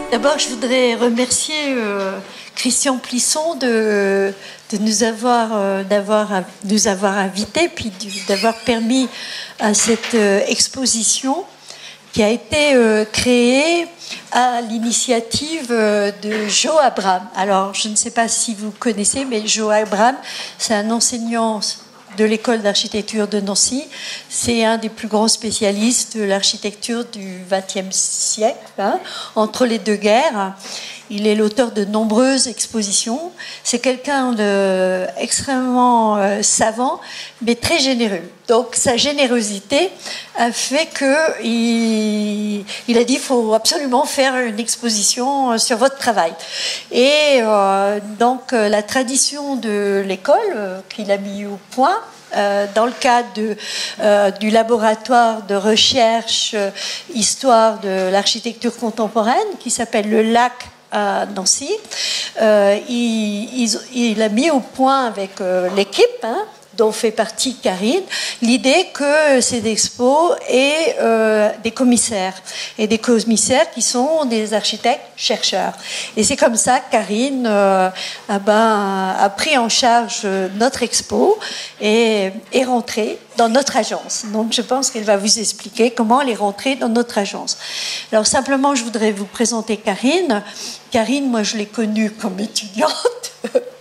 D'abord, je voudrais remercier Christian Plisson de nous avoir invités, puis d'avoir permis à cette exposition qui a été créée à l'initiative de Joe Abraham. Alors, je ne sais pas si vous connaissez, mais Joe Abraham, c'est un enseignant de l'école d'architecture de Nancy. C'est un des plus grands spécialistes de l'architecture du XXe siècle, entre les deux guerres. Il est l'auteur de nombreuses expositions. C'est quelqu'un d'extrêmement savant, mais très généreux. Donc, sa générosité a fait qu'il a dit qu'il faut absolument faire une exposition sur votre travail. Et donc, la tradition de l'école qu'il a mis au point, dans le cadre du laboratoire de recherche histoire de l'architecture contemporaine, qui s'appelle le LAC à Nancy, il a mis au point avec l'équipe, dont fait partie Karine, l'idée que ces expos aient des commissaires, et des commissaires qui sont des architectes-chercheurs. Et c'est comme ça que Karine a pris en charge notre expo et est rentrée dans notre agence. Donc je pense qu'elle va vous expliquer comment elle est rentrée dans notre agence. Alors simplement, je voudrais vous présenter Karine. Karine, moi je l'ai connue comme étudiante.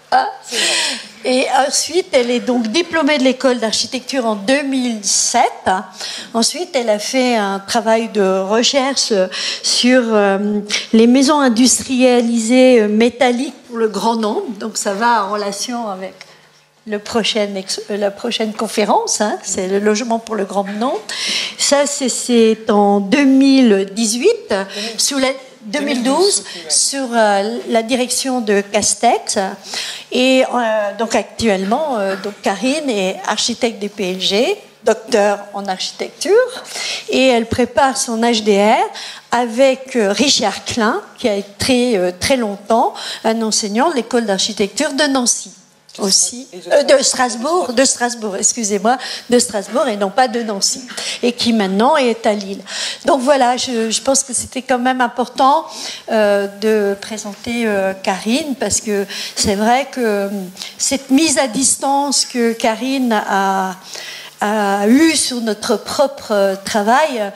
Et ensuite, elle est donc diplômée de l'école d'architecture en 2007. Ensuite, elle a fait un travail de recherche sur les maisons industrialisées métalliques pour le grand nombre. Donc ça va en relation avec la prochaine conférence, c'est le logement pour le grand nombre. Ça, c'est en 2018, sous la 2012, sur la direction de Castex. Et donc actuellement, donc Karine est architecte des PLG, docteur en architecture, et elle prépare son HDR avec Richard Klein, qui a été très longtemps un enseignant de l'école d'architecture de Nancy. Aussi, de Strasbourg, excusez-moi, de Strasbourg et non pas de Nancy, et qui maintenant est à Lille. Donc voilà, je pense que c'était quand même important de présenter Karine, parce que c'est vrai que cette mise à distance que Karine a eue sur notre propre travail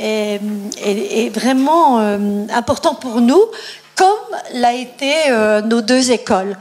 est vraiment important pour nous, comme l'a été nos deux écoles.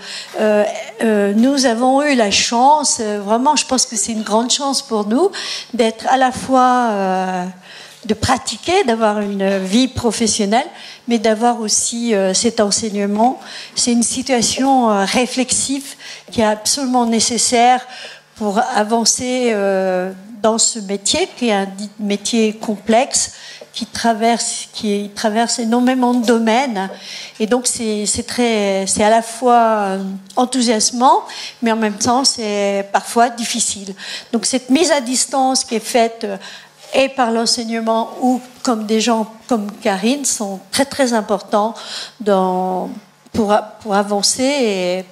Nous avons eu la chance, vraiment, je pense que c'est une grande chance pour nous, d'être à la fois, de pratiquer, d'avoir une vie professionnelle, mais d'avoir aussi cet enseignement. C'est une situation réflexive qui est absolument nécessaire pour avancer dans ce métier, qui est un métier complexe, qui traverse énormément de domaines, et donc c'est à la fois enthousiasmant, mais en même temps c'est parfois difficile. Donc cette mise à distance qui est faite et par l'enseignement ou comme des gens comme Karine sont très très importants pour avancer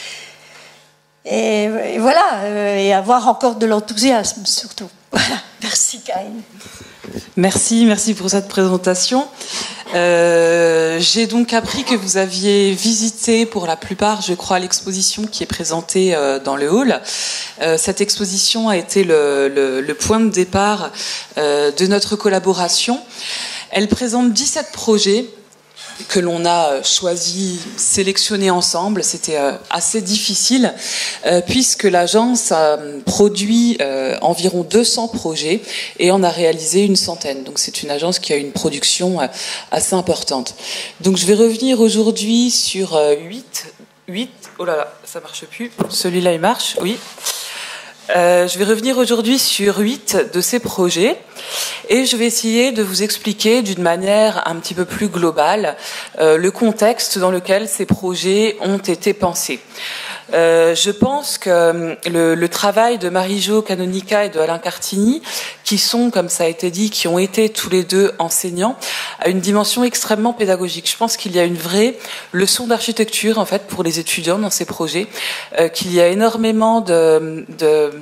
et voilà, et avoir encore de l'enthousiasme surtout. Voilà, merci Karine. Merci pour cette présentation. J'ai donc appris que vous aviez visité pour la plupart, je crois, l'exposition qui est présentée dans le hall. Cette exposition a été le point de départ de notre collaboration. Elle présente 17 projets que l'on a sélectionné ensemble. C'était assez difficile puisque l'agence a produit environ 200 projets et en a réalisé une centaine. Donc c'est une agence qui a une production assez importante. Donc je vais revenir aujourd'hui sur 8. Oh là là, ça marche plus. Celui-là il marche, oui. Je vais revenir aujourd'hui sur 8 de ces projets et je vais essayer de vous expliquer d'une manière un petit peu plus globale le contexte dans lequel ces projets ont été pensés. Je pense que le travail de Marie-Jo Canonica et de Alain Cartini, qui sont, comme ça a été dit, qui ont été tous les deux enseignants, a une dimension extrêmement pédagogique. Je pense qu'il y a une vraie leçon d'architecture, en fait, pour les étudiants dans ces projets, qu'il y a énormément de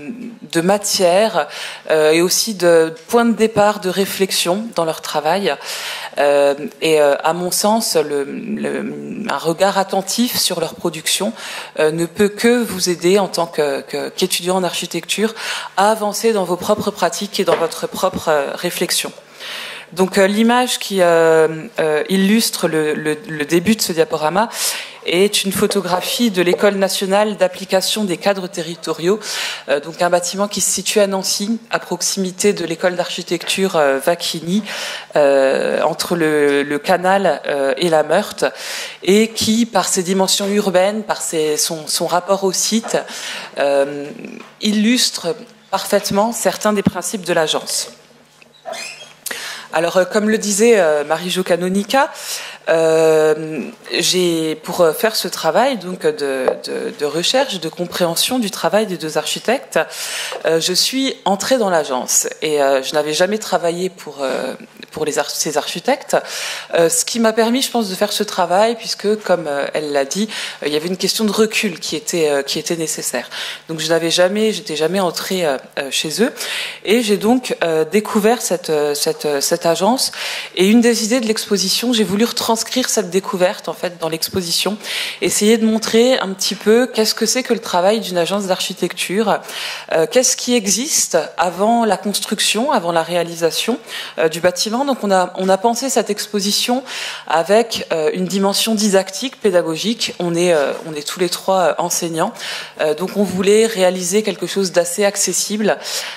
de matière et aussi de points de départ, de réflexion dans leur travail. Et à mon sens, un regard attentif sur leur production ne peut que vous aider en tant qu'étudiant en architecture à avancer dans vos propres pratiques et dans votre propre réflexion. Donc l'image qui illustre le début de ce diaporama est une photographie de l'École nationale d'application des cadres territoriaux, donc un bâtiment qui se situe à Nancy, à proximité de l'école d'architecture Vacchini, entre le canal et la Meurthe, et qui, par ses dimensions urbaines, par son rapport au site, illustre parfaitement certains des principes de l'agence. Alors, comme le disait Marie-Jo Canonica, pour faire ce travail donc de recherche, de compréhension du travail des deux architectes, je suis entrée dans l'agence et je n'avais jamais travaillé pour ces architectes, ce qui m'a permis, je pense, de faire ce travail, puisque, comme elle l'a dit, il y avait une question de recul qui était nécessaire. Donc, j'étais jamais entrée chez eux, et j'ai donc découvert cette agence. Et une des idées de l'exposition, j'ai voulu retranscrire cette découverte en fait dans l'exposition, essayer de montrer un petit peu qu'est-ce que c'est que le travail d'une agence d'architecture, qu'est-ce qui existe avant la construction, avant la réalisation du bâtiment. Donc on a pensé cette exposition avec une dimension didactique, pédagogique. On est tous les trois enseignants, donc on voulait réaliser quelque chose d'assez accessible,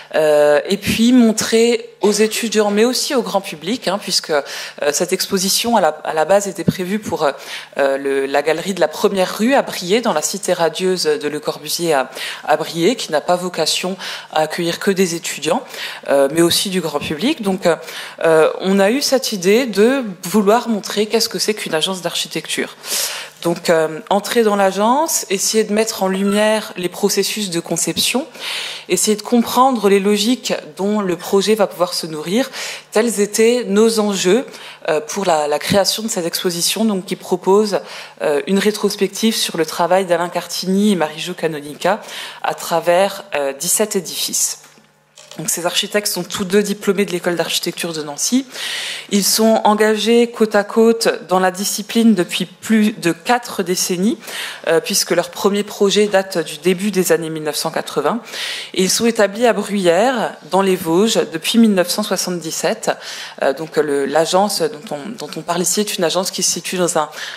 et puis montrer aux étudiants, mais aussi au grand public, puisque cette exposition à la base était prévue pour la galerie de la Première Rue à Briey, dans la cité radieuse de Le Corbusier à Briey, qui n'a pas vocation à accueillir que des étudiants, mais aussi du grand public. Donc on a eu cette idée de vouloir montrer qu'est-ce que c'est qu'une agence d'architecture. Donc, entrer dans l'agence, essayer de mettre en lumière les processus de conception, essayer de comprendre les logiques dont le projet va pouvoir se nourrir. Tels étaient nos enjeux pour la création de cette exposition, donc qui propose une rétrospective sur le travail d'Alain Cartini et Marie-Jo Canonica à travers 17 édifices. Donc, ces architectes sont tous deux diplômés de l'école d'architecture de Nancy. Ils sont engagés côte à côte dans la discipline depuis plus de 4 décennies, puisque leur premier projet date du début des années 1980. Et ils sont établis à Bruyères, dans les Vosges, depuis 1977. Donc, l'agence dont on parle ici est une agence qui se situe dans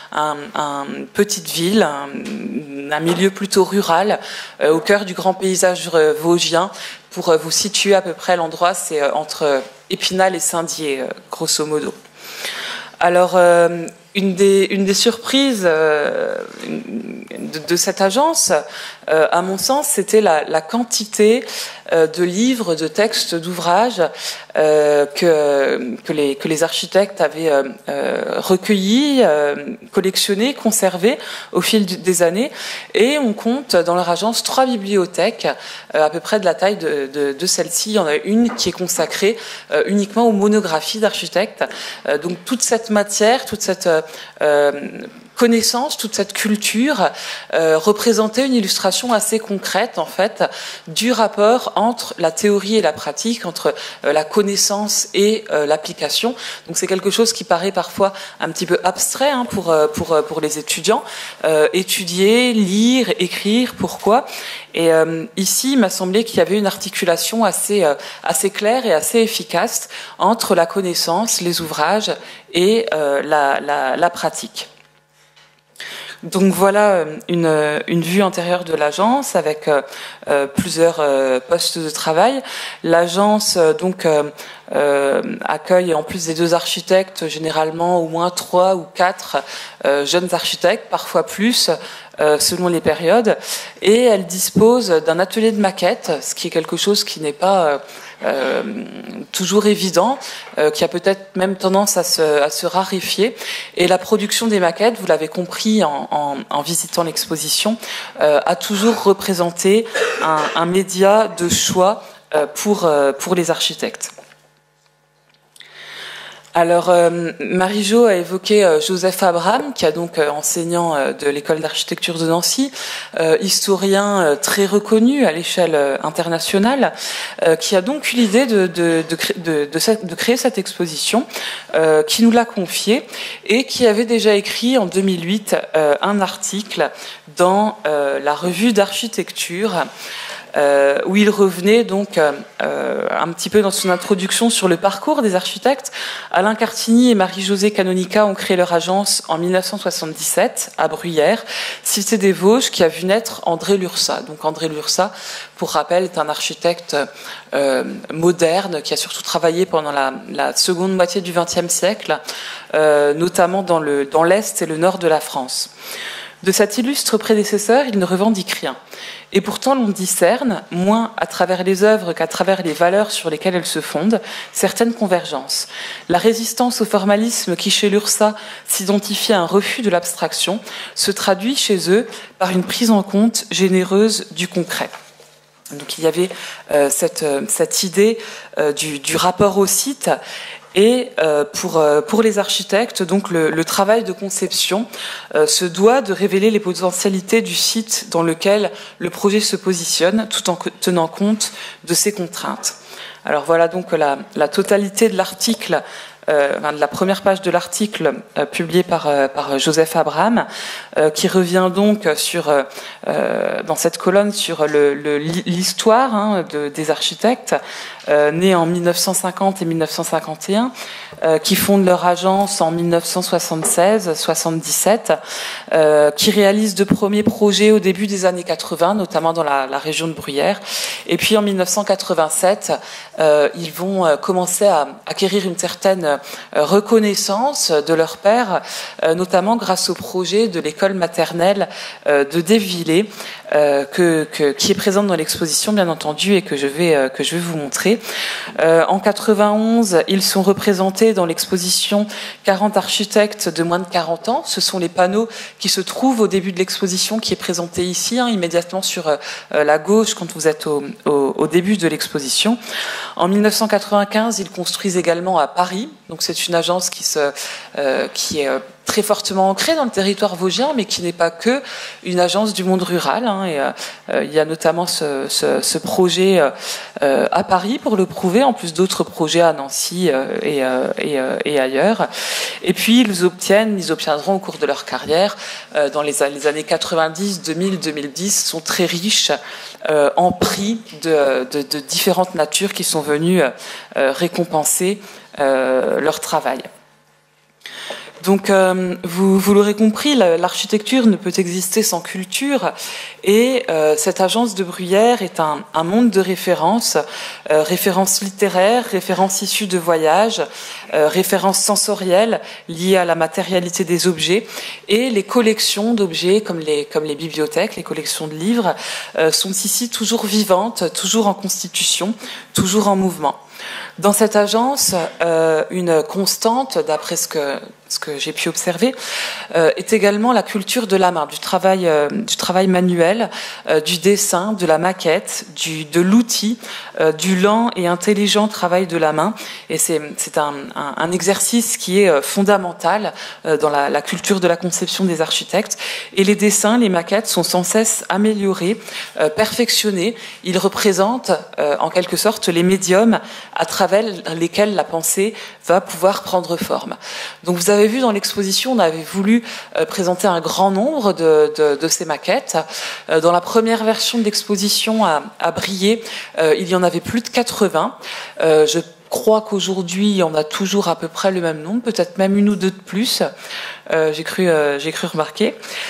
une petite ville, un milieu plutôt rural, au cœur du grand paysage vosgien. Pour vous situer à peu près, l'endroit, c'est entre Épinal et Saint-Dié, grosso modo. Alors, une des surprises de cette agence, à mon sens, c'était la quantité de livres, de textes, d'ouvrages que les architectes avaient recueillis, collectionnés, conservés au fil des années. Et on compte dans leur agence 3 bibliothèques, à peu près de la taille de celle-ci. Il y en a une qui est consacrée uniquement aux monographies d'architectes. Donc toute cette matière, toute cette connaissance, toute cette culture représentait une illustration assez concrète en fait du rapport entre la théorie et la pratique, entre la connaissance et l'application. Donc c'est quelque chose qui paraît parfois un petit peu abstrait pour les étudiants. Étudier, lire, écrire, pourquoi? Et ici, il m'a semblé qu'il y avait une articulation assez claire et assez efficace entre la connaissance, les ouvrages et la pratique. Donc voilà une vue antérieure de l'agence avec plusieurs postes de travail. L'agence accueille, en plus des 2 architectes, généralement au moins 3 ou 4 jeunes architectes, parfois plus, selon les périodes. Et elle dispose d'un atelier de maquette, ce qui est quelque chose qui n'est pas toujours évident, qui a peut-être même tendance à se raréfier. Et la production des maquettes, vous l'avez compris en visitant l'exposition, a toujours représenté un média de choix pour les architectes. Alors, Marie-Jo a évoqué Joseph Abraham, qui a donc enseignant de l'école d'architecture de Nancy, historien très reconnu à l'échelle internationale, qui a donc eu l'idée de créer cette exposition, qui nous l'a confiée et qui avait déjà écrit en 2008 un article dans la revue d'architecture. Où il revenait donc un petit peu dans son introduction sur le parcours des architectes. Alain Cartigny et Marie-Josée Canonica ont créé leur agence en 1977 à Bruyères, cité des Vosges, qui a vu naître André Lursa. Donc André Lursa, pour rappel, est un architecte moderne qui a surtout travaillé pendant la seconde moitié du XXe siècle, notamment dans l'Est et le Nord de la France. De cet illustre prédécesseur, il ne revendique rien. Et pourtant, l'on discerne, moins à travers les œuvres qu'à travers les valeurs sur lesquelles elles se fondent, certaines convergences. La résistance au formalisme qui, chez Lursa, s'identifie à un refus de l'abstraction, se traduit chez eux par une prise en compte généreuse du concret. Donc il y avait cette idée du rapport au site. Et pour les architectes, donc le travail de conception se doit de révéler les potentialités du site dans lequel le projet se positionne, tout en tenant compte de ses contraintes. Alors voilà donc la totalité de l'article, de la première page de l'article publié par Joseph Abraham, qui revient donc dans cette colonne sur l'histoire des architectes nés en 1950 et 1951, qui fondent leur agence en 1976-77, qui réalisent de premiers projets au début des années 80, notamment dans la région de Bruyères. Et puis en 1987, ils vont commencer à acquérir une certaine reconnaissance de leur père, notamment grâce au projet de l'école maternelle de Dévillers, qui est présente dans l'exposition, bien entendu, et que je vais vous montrer. En 91, ils sont représentés dans l'exposition 40 architectes de moins de 40 ans. Ce sont les panneaux qui se trouvent au début de l'exposition, qui est présentée ici, immédiatement sur la gauche, quand vous êtes au début de l'exposition. En 1995, ils construisent également à Paris. Donc c'est une agence qui est très fortement ancrée dans le territoire vosgien, mais qui n'est pas que une agence du monde rural. Il y a notamment ce projet à Paris pour le prouver, en plus d'autres projets à Nancy et ailleurs. Et puis ils obtiendront au cours de leur carrière, dans les années 90, 2000, 2010, sont très riches en prix de différentes natures qui sont venues récompenser leur travail. Donc, vous l'aurez compris, l'architecture ne peut exister sans culture, et cette agence de Bruyères est un monde de références, références littéraires, références issues de voyages, références sensorielles liées à la matérialité des objets, et les collections d'objets comme les bibliothèques, les collections de livres, sont ici toujours vivantes, toujours en constitution, toujours en mouvement. Dans cette agence, une constante, d'après ce que j'ai pu observer, est également la culture de la main, du travail manuel, du dessin, de la maquette, de l'outil, du lent et intelligent travail de la main. Et c'est un exercice qui est fondamental dans la culture de la conception des architectes. Et les dessins, les maquettes sont sans cesse améliorés, perfectionnés. Ils représentent en quelque sorte les médiums à travers lesquels la pensée va pouvoir prendre forme. Donc vous avez vu dans l'exposition, on avait voulu présenter un grand nombre de ces maquettes. Dans la première version de l'exposition à Briey, il y en avait plus de 80. Je crois qu'aujourd'hui, on a toujours à peu près le même nombre, peut-être même une ou deux de plus. J'ai cru remarquer.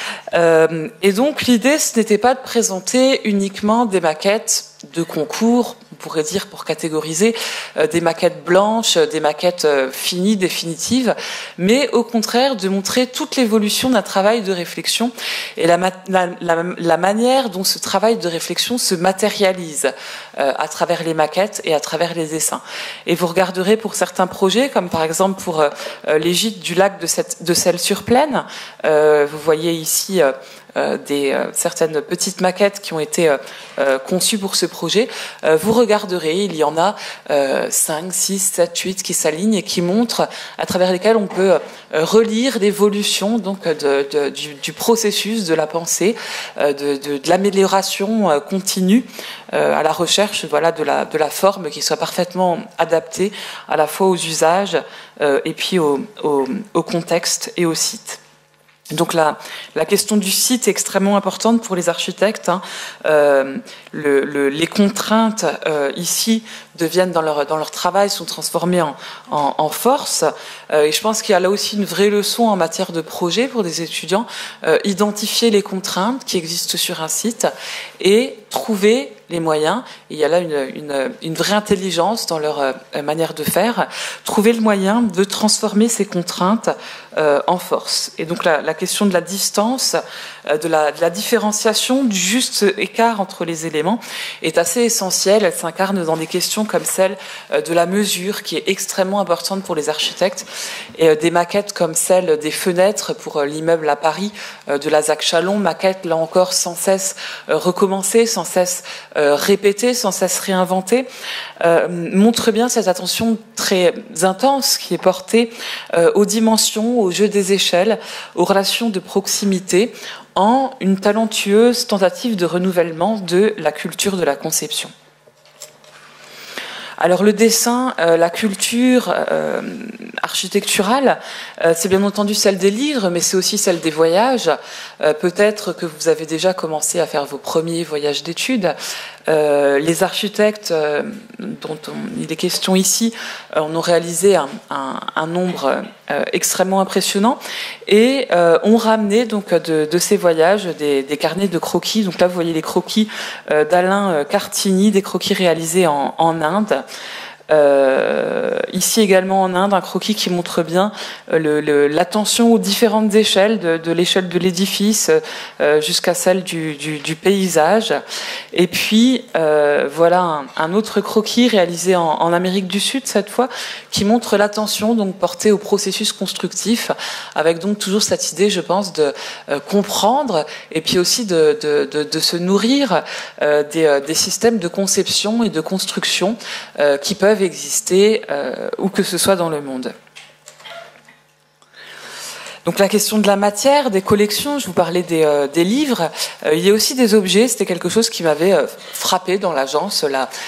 Et donc l'idée, ce n'était pas de présenter uniquement des maquettes de concours, on pourrait dire pour catégoriser, des maquettes blanches, des maquettes finies, définitives, mais au contraire de montrer toute l'évolution d'un travail de réflexion et la manière dont ce travail de réflexion se matérialise à travers les maquettes et à travers les dessins. Et vous regarderez pour certains projets, comme par exemple pour les gîtes du lac de Celles-sur-Plaine, vous voyez ici certaines petites maquettes qui ont été conçues pour ce projet, vous regarderez, il y en a 5, 6, 7, 8 qui s'alignent et qui montrent, à travers lesquels on peut relire l'évolution donc du processus de la pensée, de l'amélioration continue à la recherche, voilà, de la forme qui soit parfaitement adaptée à la fois aux usages et puis au contexte et au site. Donc la question du site est extrêmement importante pour les architectes. Les contraintes ici deviennent dans leur travail, sont transformées en force. Et je pense qu'il y a là aussi une vraie leçon en matière de projet pour des étudiants. Identifier les contraintes qui existent sur un site et trouver les moyens. Et il y a là une vraie intelligence dans leur manière de faire. Trouver le moyen de transformer ces contraintes en force. Et donc la question de la distance, de la différenciation, du juste écart entre les éléments est assez essentielle. Elle s'incarne dans des questions comme celle de la mesure, qui est extrêmement importante pour les architectes, et des maquettes comme celle des fenêtres pour l'immeuble à Paris de la ZAC Chalon, maquettes là encore sans cesse recommencées, sans cesse répétées, sans cesse réinventées, montre bien cette attention très intense qui est portée aux dimensions, au jeu des échelles, aux relations de proximité, en une talentueuse tentative de renouvellement de la culture de la conception. Alors le dessin, la culture architecturale, c'est bien entendu celle des livres, mais c'est aussi celle des voyages. Peut-être que vous avez déjà commencé à faire vos premiers voyages d'études. Les architectes dont il est question ici ont réalisé un nombre extrêmement impressionnant et ont ramené donc de ces voyages des carnets de croquis. Donc là, vous voyez les croquis d'Alain Cartini, des croquis réalisés en Inde. Ici également en Inde, un croquis qui montre bien l'attention aux différentes échelles, de l'échelle de l'édifice jusqu'à celle du paysage. Et puis voilà un autre croquis réalisé en Amérique du Sud cette fois, qui montre l'attention donc portée au processus constructif, avec donc toujours cette idée, je pense, de comprendre et puis aussi de se nourrir des systèmes de conception et de construction qui peuvent exister où que ce soit dans le monde. Donc la question de la matière, des collections, je vous parlais des livres, il y a aussi des objets, c'était quelque chose qui m'avait frappé dans l'agence,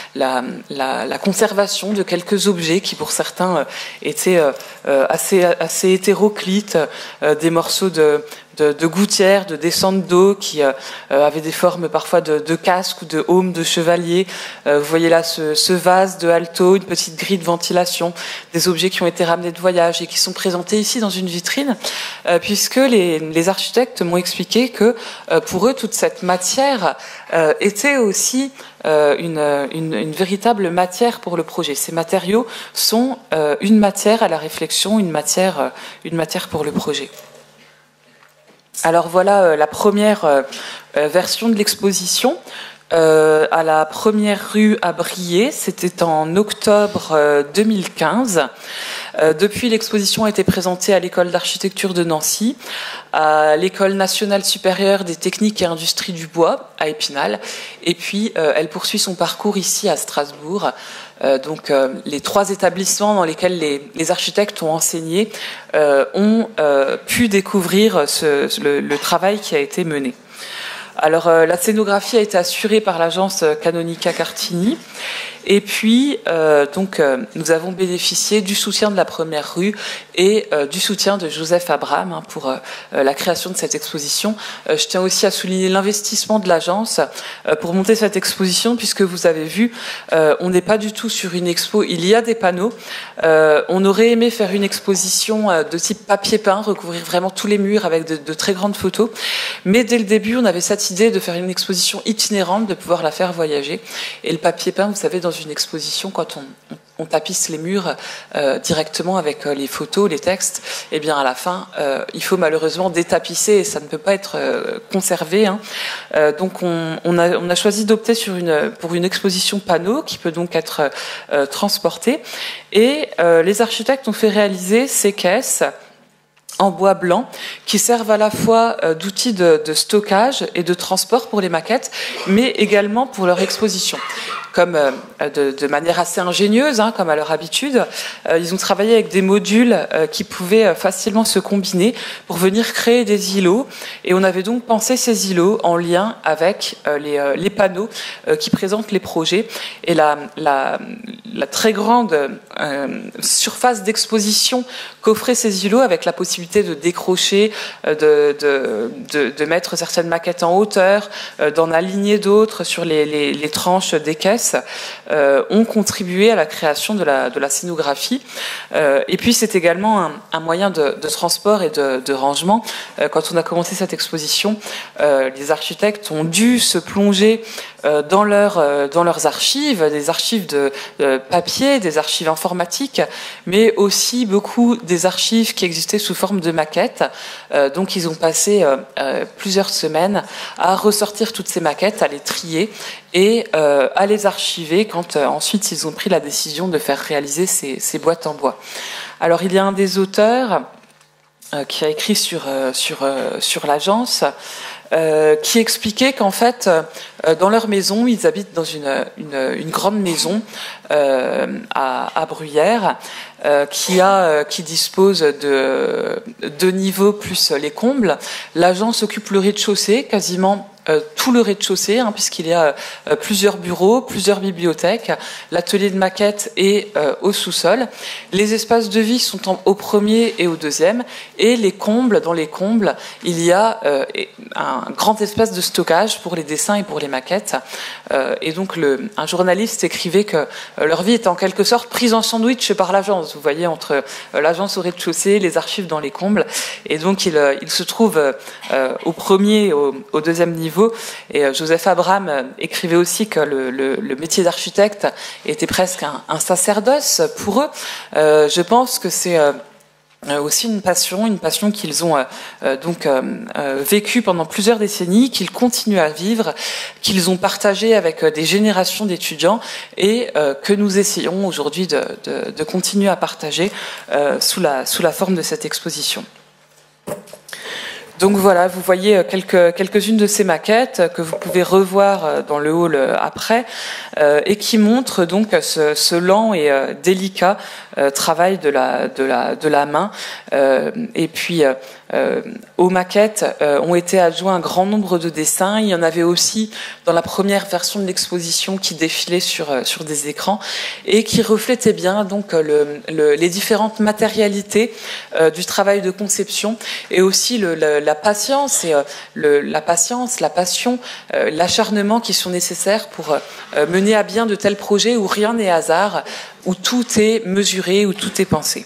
la conservation de quelques objets qui pour certains étaient assez hétéroclites, des morceaux de gouttières, de descentes d'eau qui avaient des formes parfois de casque ou de aume de chevalier. Vous voyez là ce vase de Alto, une petite grille de ventilation, des objets qui ont été ramenés de voyage et qui sont présentés ici dans une vitrine, puisque les architectes m'ont expliqué que pour eux, toute cette matière était aussi une véritable matière pour le projet. Ces matériaux sont une matière à la réflexion, une matière pour le projet. Alors voilà la première version de l'exposition à la première rue à Briey. C'était en octobre 2015. Depuis, l'exposition a été présentée à l'école d'architecture de Nancy, à l'école nationale supérieure des techniques et industries du bois à Épinal, et puis elle poursuit son parcours ici à Strasbourg. Donc les trois établissements dans lesquels les architectes ont enseigné ont pu découvrir le travail qui a été mené. Alors la scénographie a été assurée par l'agence Canonica Cartini. Et puis, nous avons bénéficié du soutien de la première rue et du soutien de Joseph Abraham pour la création de cette exposition. Je tiens aussi à souligner l'investissement de l'agence pour monter cette exposition, puisque vous avez vu, on n'est pas du tout sur une expo. Il y a des panneaux. On aurait aimé faire une exposition de type papier peint, recouvrir vraiment tous les murs avec de très grandes photos. Mais dès le début, on avait cette idée de faire une exposition itinérante, de pouvoir la faire voyager. Et le papier peint, vous savez, dans une exposition, quand on tapisse les murs directement avec les photos, les textes, et bien à la fin, il faut malheureusement détapisser et ça ne peut pas être conservé. Donc on a choisi d'opter pour une exposition panneau qui peut donc être transportée. Et les architectes ont fait réaliser ces caisses en bois blanc qui servent à la fois d'outils de stockage et de transport pour les maquettes, mais également pour leur exposition. Comme de manière assez ingénieuse, hein, comme à leur habitude, ils ont travaillé avec des modules qui pouvaient facilement se combiner pour venir créer des îlots. Et on avait donc pensé ces îlots en lien avec les panneaux qui présentent les projets. Et la très grande surface d'exposition qu'offraient ces îlots, avec la possibilité de décrocher, de mettre certaines maquettes en hauteur, d'en aligner d'autres sur les tranches des caisses, ont contribué à la création de la scénographie. Et puis c'est également un moyen de transport et de rangement. Quand on a commencé cette exposition, les architectes ont dû se plonger dans leurs archives, des archives de papier, des archives informatiques, mais aussi beaucoup des archives qui existaient sous forme de maquettes. Donc ils ont passé plusieurs semaines à ressortir toutes ces maquettes, à les trier et à les archiver quand ensuite ils ont pris la décision de faire réaliser ces boîtes en bois. Alors il y a un des auteurs qui a écrit sur l'agence, qui expliquait qu'en fait, dans leur maison, ils habitent dans une grande maison à Bruyères, qui dispose de 2 niveaux plus les combles. L'agence occupe le rez-de-chaussée, quasiment tout le rez-de-chaussée, hein, puisqu'il y a plusieurs bureaux, plusieurs bibliothèques, l'atelier de maquette est au sous-sol. Les espaces de vie sont au premier et au deuxième, et les combles, dans les combles, il y a un grand espace de stockage pour les dessins et pour les maquettes. Et donc un journaliste écrivait que leur vie est en quelque sorte prise en sandwich par l'agence. Vous voyez, entre l'agence au rez-de-chaussée, les archives dans les combles, et donc il se trouve au premier et au deuxième niveau. Et Joseph Abraham écrivait aussi que le métier d'architecte était presque un sacerdoce pour eux. Je pense que c'est aussi une passion qu'ils ont vécue pendant plusieurs décennies, qu'ils continuent à vivre, qu'ils ont partagé avec des générations d'étudiants et que nous essayons aujourd'hui de continuer à partager sous la forme de cette exposition. Donc voilà, vous voyez quelques-unes de ces maquettes que vous pouvez revoir dans le hall après, et qui montrent donc ce lent et délicat travail de la main. Et puis aux maquettes ont été adjoints un grand nombre de dessins. Il y en avait aussi dans la première version de l'exposition qui défilaient sur des écrans et qui reflétaient bien donc les différentes matérialités du travail de conception, et aussi la patience et la passion, l'acharnement qui sont nécessaires pour mener à bien de tels projets où rien n'est hasard, où tout est mesuré, où tout est pensé.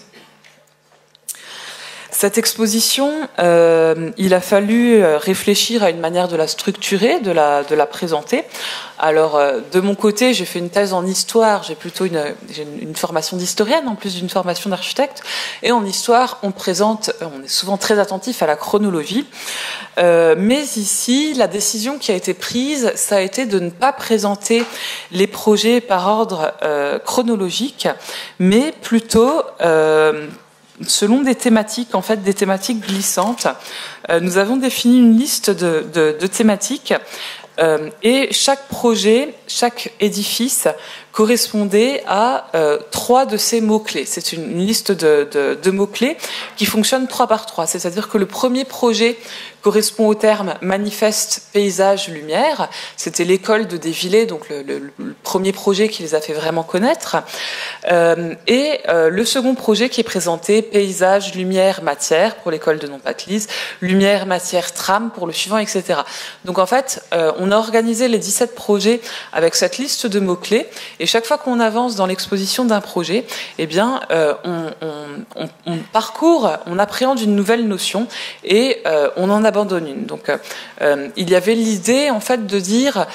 Cette exposition, il a fallu réfléchir à une manière de la structurer, de la présenter. Alors, de mon côté, j'ai fait une thèse en histoire, j'ai une formation d'historienne en plus d'une formation d'architecte. Et en histoire, on est souvent très attentif à la chronologie. Mais ici, la décision qui a été prise, ça a été de ne pas présenter les projets par ordre chronologique, mais plutôt selon des thématiques, en fait, des thématiques glissantes. Nous avons défini une liste de thématiques, et chaque projet, chaque édifice correspondait à 3 de ces mots-clés. C'est une liste de mots-clés qui fonctionne 3 par 3. C'est-à-dire que le premier projet correspond au terme manifeste, paysage, lumière. C'était l'école de Desvillers, donc le premier projet qui les a fait vraiment connaître. Et le second projet qui est présenté, paysage, lumière, matière, pour l'école de Nompatelise, lumière, matière, trame pour le suivant, etc. Donc en fait, on a organisé les 17 projets avec cette liste de mots-clés. Et chaque fois qu'on avance dans l'exposition d'un projet, eh bien, on parcourt, on appréhende une nouvelle notion et on en abandonne une. Donc, il y avait l'idée, en fait, de dire,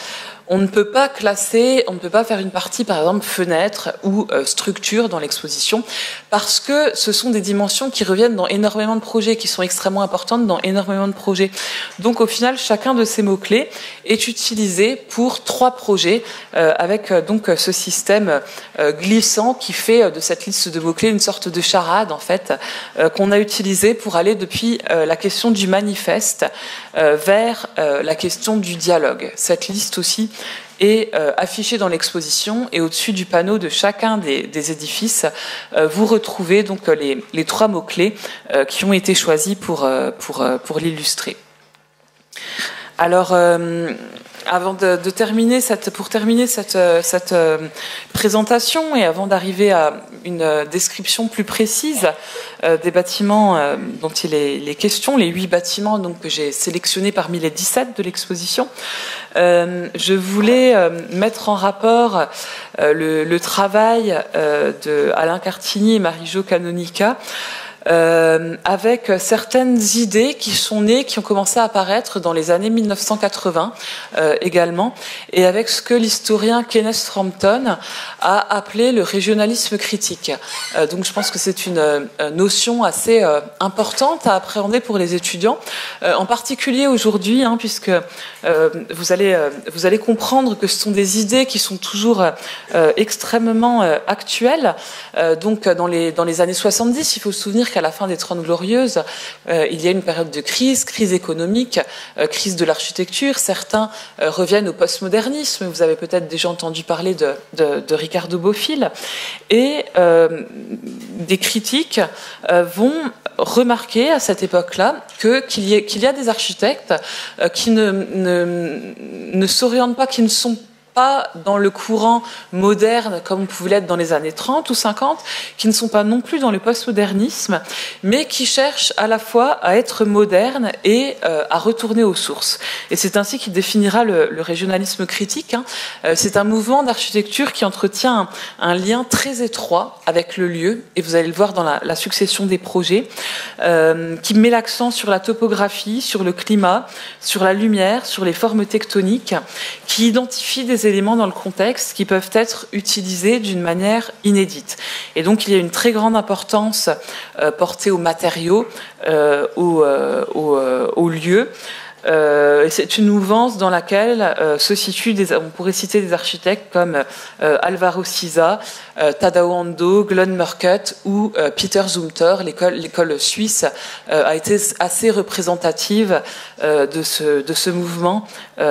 on ne peut pas classer, on ne peut pas faire une partie, par exemple, fenêtre ou structure dans l'exposition, parce que ce sont des dimensions qui reviennent dans énormément de projets, qui sont extrêmement importantes dans énormément de projets. Donc, au final, chacun de ces mots-clés est utilisé pour 3 projets, avec donc ce système glissant qui fait de cette liste de mots-clés une sorte de charade, en fait, qu'on a utilisé pour aller depuis la question du manifeste vers la question du dialogue. Cette liste aussi est affichée dans l'exposition, et au-dessus du panneau de chacun des édifices, vous retrouvez donc les 3 mots-clés qui ont été choisis pour l'illustrer. Alors, avant de terminer cette présentation, et avant d'arriver à une description plus précise des bâtiments dont il est question, les 8 bâtiments donc, que j'ai sélectionnés parmi les 17 de l'exposition, je voulais mettre en rapport le travail de Alain Cartigny et Marie-Jo Canonica, avec certaines idées qui sont nées, qui ont commencé à apparaître dans les années 1980 également, et avec ce que l'historien Kenneth Frampton a appelé le régionalisme critique. Donc je pense que c'est une notion assez importante à appréhender pour les étudiants, en particulier aujourd'hui, puisque vous allez comprendre que ce sont des idées qui sont toujours extrêmement actuelles. Donc dans les années 70, il faut se souvenir qu'à la fin des 30 Glorieuses, il y a une période de crise économique, crise de l'architecture. Certains reviennent au postmodernisme. Vous avez peut-être déjà entendu parler de Ricardo Bofill. Et des critiques vont remarquer à cette époque-là qu'il y a des architectes qui ne s'orientent pas, qui ne sont pas dans le courant moderne comme on pouvait l'être dans les années 30 ou 50, qui ne sont pas non plus dans le postmodernisme, mais qui cherchent à la fois à être modernes et à retourner aux sources. Et c'est ainsi qu'il définira le régionalisme critique. C'est un mouvement d'architecture qui entretient un lien très étroit avec le lieu, et vous allez le voir dans la succession des projets, qui met l'accent sur la topographie, sur le climat, sur la lumière, sur les formes tectoniques, qui identifie des éléments dans le contexte qui peuvent être utilisés d'une manière inédite. Et donc il y a une très grande importance portée aux matériaux, aux lieux. C'est une mouvance dans laquelle se situent on pourrait citer des architectes comme Alvaro Siza, Tadao Ando, Glenn Murcutt ou Peter Zumthor. L'école suisse a été assez représentative de ce mouvement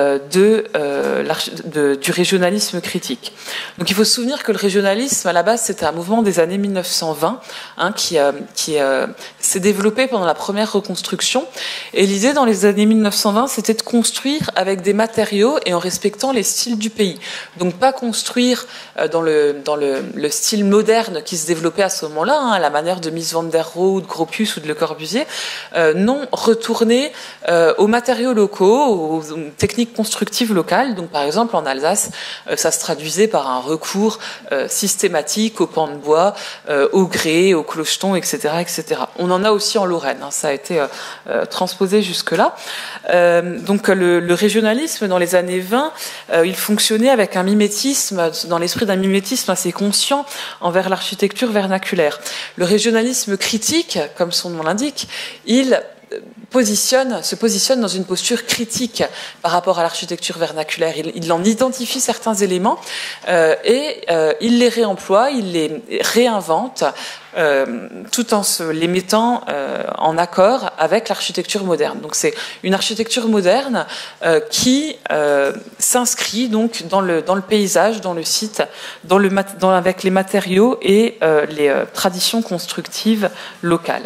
du régionalisme critique. Donc il faut se souvenir que le régionalisme, à la base, c'était un mouvement des années 1920 qui s'est développé pendant la première reconstruction. Et l'idée dans les années 1920, c'était de construire avec des matériaux et en respectant les styles du pays. Donc pas construire dans le style moderne qui se développait à ce moment-là, à la manière de Mies van der Rohe ou de Gropius ou de Le Corbusier. Non, retourner aux matériaux locaux, aux techniques constructives locales. Donc par exemple en Alsace, ça se traduisait par un recours systématique aux pans de bois, au grès, au clocheton, etc., etc. On en a aussi en Lorraine, ça a été transposé jusque-là. Donc le régionalisme dans les années 20, il fonctionnait avec un mimétisme, dans l'esprit d'un mimétisme assez conscient envers l'architecture vernaculaire. Le régionalisme critique, comme son nom l'indique, il se positionne dans une posture critique par rapport à l'architecture vernaculaire. Il en identifie certains éléments et il les réemploie, il les réinvente tout en les mettant en accord avec l'architecture moderne. Donc c'est une architecture moderne qui s'inscrit donc dans le paysage, dans le site, avec les matériaux et les traditions constructives locales.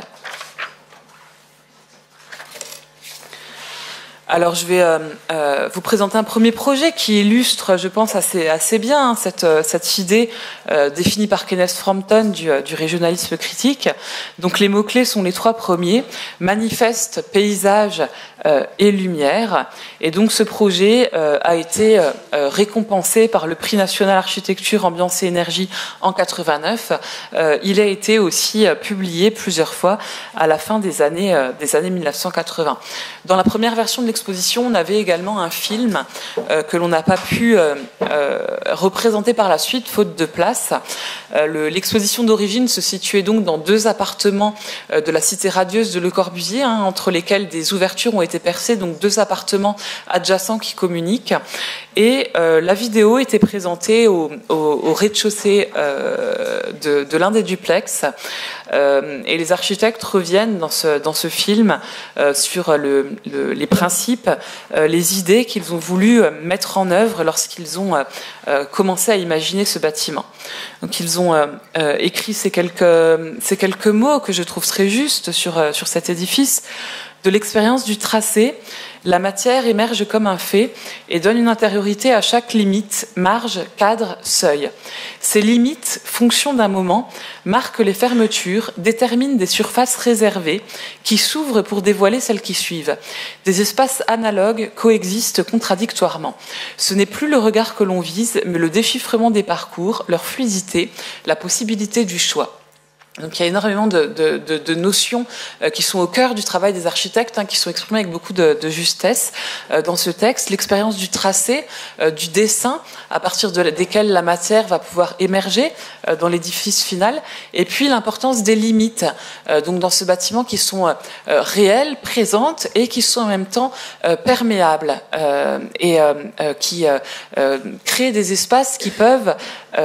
Alors je vais vous présenter un premier projet qui illustre, je pense, assez bien cette idée définie par Kenneth Frampton du régionalisme critique. Donc les mots-clés sont les 3 premiers: manifeste, paysage et lumière. Et donc ce projet a été récompensé par le prix national architecture, ambiance et énergie en 89. Il a été aussi publié plusieurs fois à la fin des années 1980. Dans la première version de l'exposition, l'exposition, on avait également un film que l'on n'a pas pu représenter par la suite, faute de place. L'exposition d'origine se situait donc dans 2 appartements de la cité radieuse de Le Corbusier, entre lesquels des ouvertures ont été percées, donc 2 appartements adjacents qui communiquent. Et la vidéo était présentée au rez-de-chaussée de l'un des duplex. Et les architectes reviennent dans ce film sur les principes, les idées qu'ils ont voulu mettre en œuvre lorsqu'ils ont commencé à imaginer ce bâtiment. Donc ils ont écrit ces quelques mots que je trouve très justes sur cet édifice. De l'expérience du tracé, la matière émerge comme un fait et donne une intériorité à chaque limite, marge, cadre, seuil. Ces limites, fonction d'un moment, marquent les fermetures, déterminent des surfaces réservées qui s'ouvrent pour dévoiler celles qui suivent. Des espaces analogues coexistent contradictoirement. Ce n'est plus le regard que l'on vise, mais le déchiffrement des parcours, leur fluidité, la possibilité du choix. Donc il y a énormément de notions qui sont au cœur du travail des architectes, qui sont exprimées avec beaucoup de justesse dans ce texte. L'expérience du tracé, du dessin, à partir desquels la matière va pouvoir émerger dans l'édifice final, et puis l'importance des limites, donc dans ce bâtiment qui sont réelles, présentes, et qui sont en même temps perméables, et qui créent des espaces qui peuvent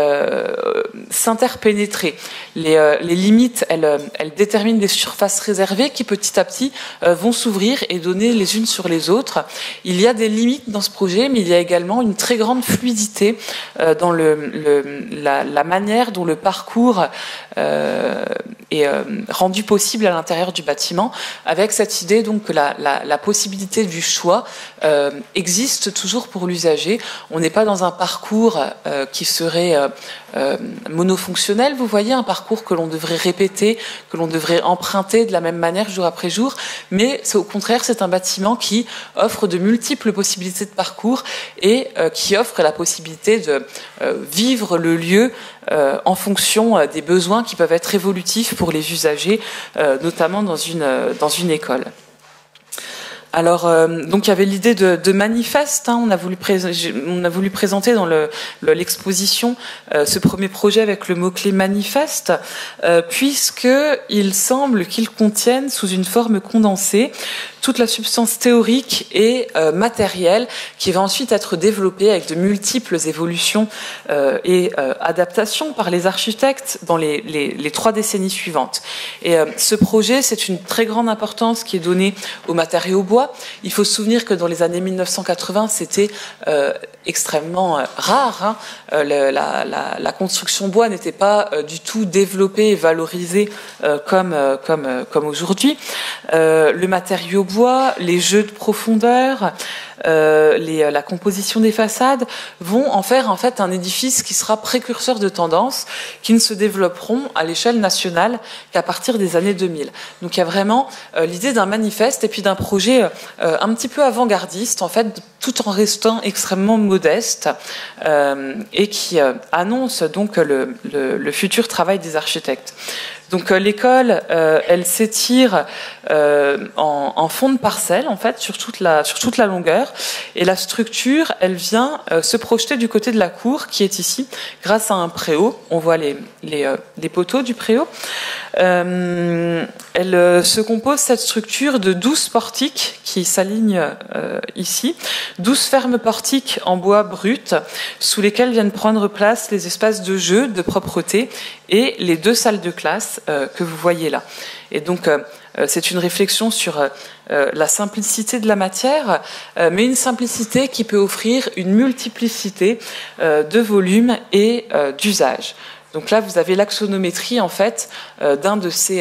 s'interpénétrer. Les limites, elles déterminent des surfaces réservées qui petit à petit vont s'ouvrir et donner les unes sur les autres. Il y a des limites dans ce projet, mais il y a également une très grande fluidité dans la manière dont le parcours est rendu possible à l'intérieur du bâtiment, avec cette idée donc que la possibilité du choix existe toujours pour l'usager. On n'est pas dans un parcours qui serait monofonctionnel, vous voyez, un parcours que l'on devrait répéter, que l'on devrait emprunter de la même manière jour après jour, mais au contraire, c'est un bâtiment qui offre de multiples possibilités de parcours et qui offre la possibilité de vivre le lieu en fonction des besoins qui peuvent être évolutifs pour les usagers, notamment dans une école. Alors, donc il y avait l'idée de manifeste. On a voulu présenter dans l'exposition ce premier projet avec le mot-clé manifeste, puisqu'il semble qu'il contienne, sous une forme condensée, toute la substance théorique et matérielle qui va ensuite être développée avec de multiples évolutions et adaptations par les architectes dans les 3 décennies suivantes. Et ce projet, c'est une très grande importance qui est donnée aux matériaux bois. Il faut se souvenir que dans les années 1980, c'était extrêmement rare. La construction bois n'était pas du tout développée et valorisée comme aujourd'hui. Le matériau bois, les jeux de profondeur, la composition des façades vont en faire en fait un édifice qui sera précurseur de tendances qui ne se développeront à l'échelle nationale qu'à partir des années 2000. Donc il y a vraiment l'idée d'un manifeste et puis d'un projet un petit peu avant-gardiste en fait, tout en restant extrêmement modeste et qui annonce donc le futur travail des architectes. Donc l'école, elle s'étire en fond de parcelle en fait sur toute la longueur, et la structure, elle vient se projeter du côté de la cour qui est ici, grâce à un préau. On voit les poteaux du préau. Elle se compose, cette structure, de 12 portiques qui s'alignent ici, 12 fermes portiques en bois brut, sous lesquels viennent prendre place les espaces de jeu, de propreté, et les 2 salles de classe que vous voyez là. Et donc, c'est une réflexion sur la simplicité de la matière, mais une simplicité qui peut offrir une multiplicité de volumes et d'usages. Donc là, vous avez l'axonométrie en fait d'un de ces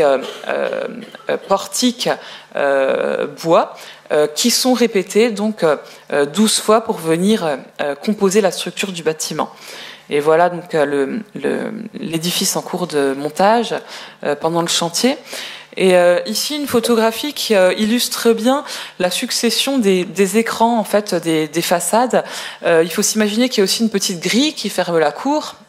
portiques bois qui sont répétés donc 12 fois pour venir composer la structure du bâtiment. Et voilà donc l'édifice en cours de montage pendant le chantier. Et ici, une photographie qui illustre bien la succession des écrans en fait des façades. Il faut s'imaginer qu'il y a aussi une petite grille qui ferme la cour.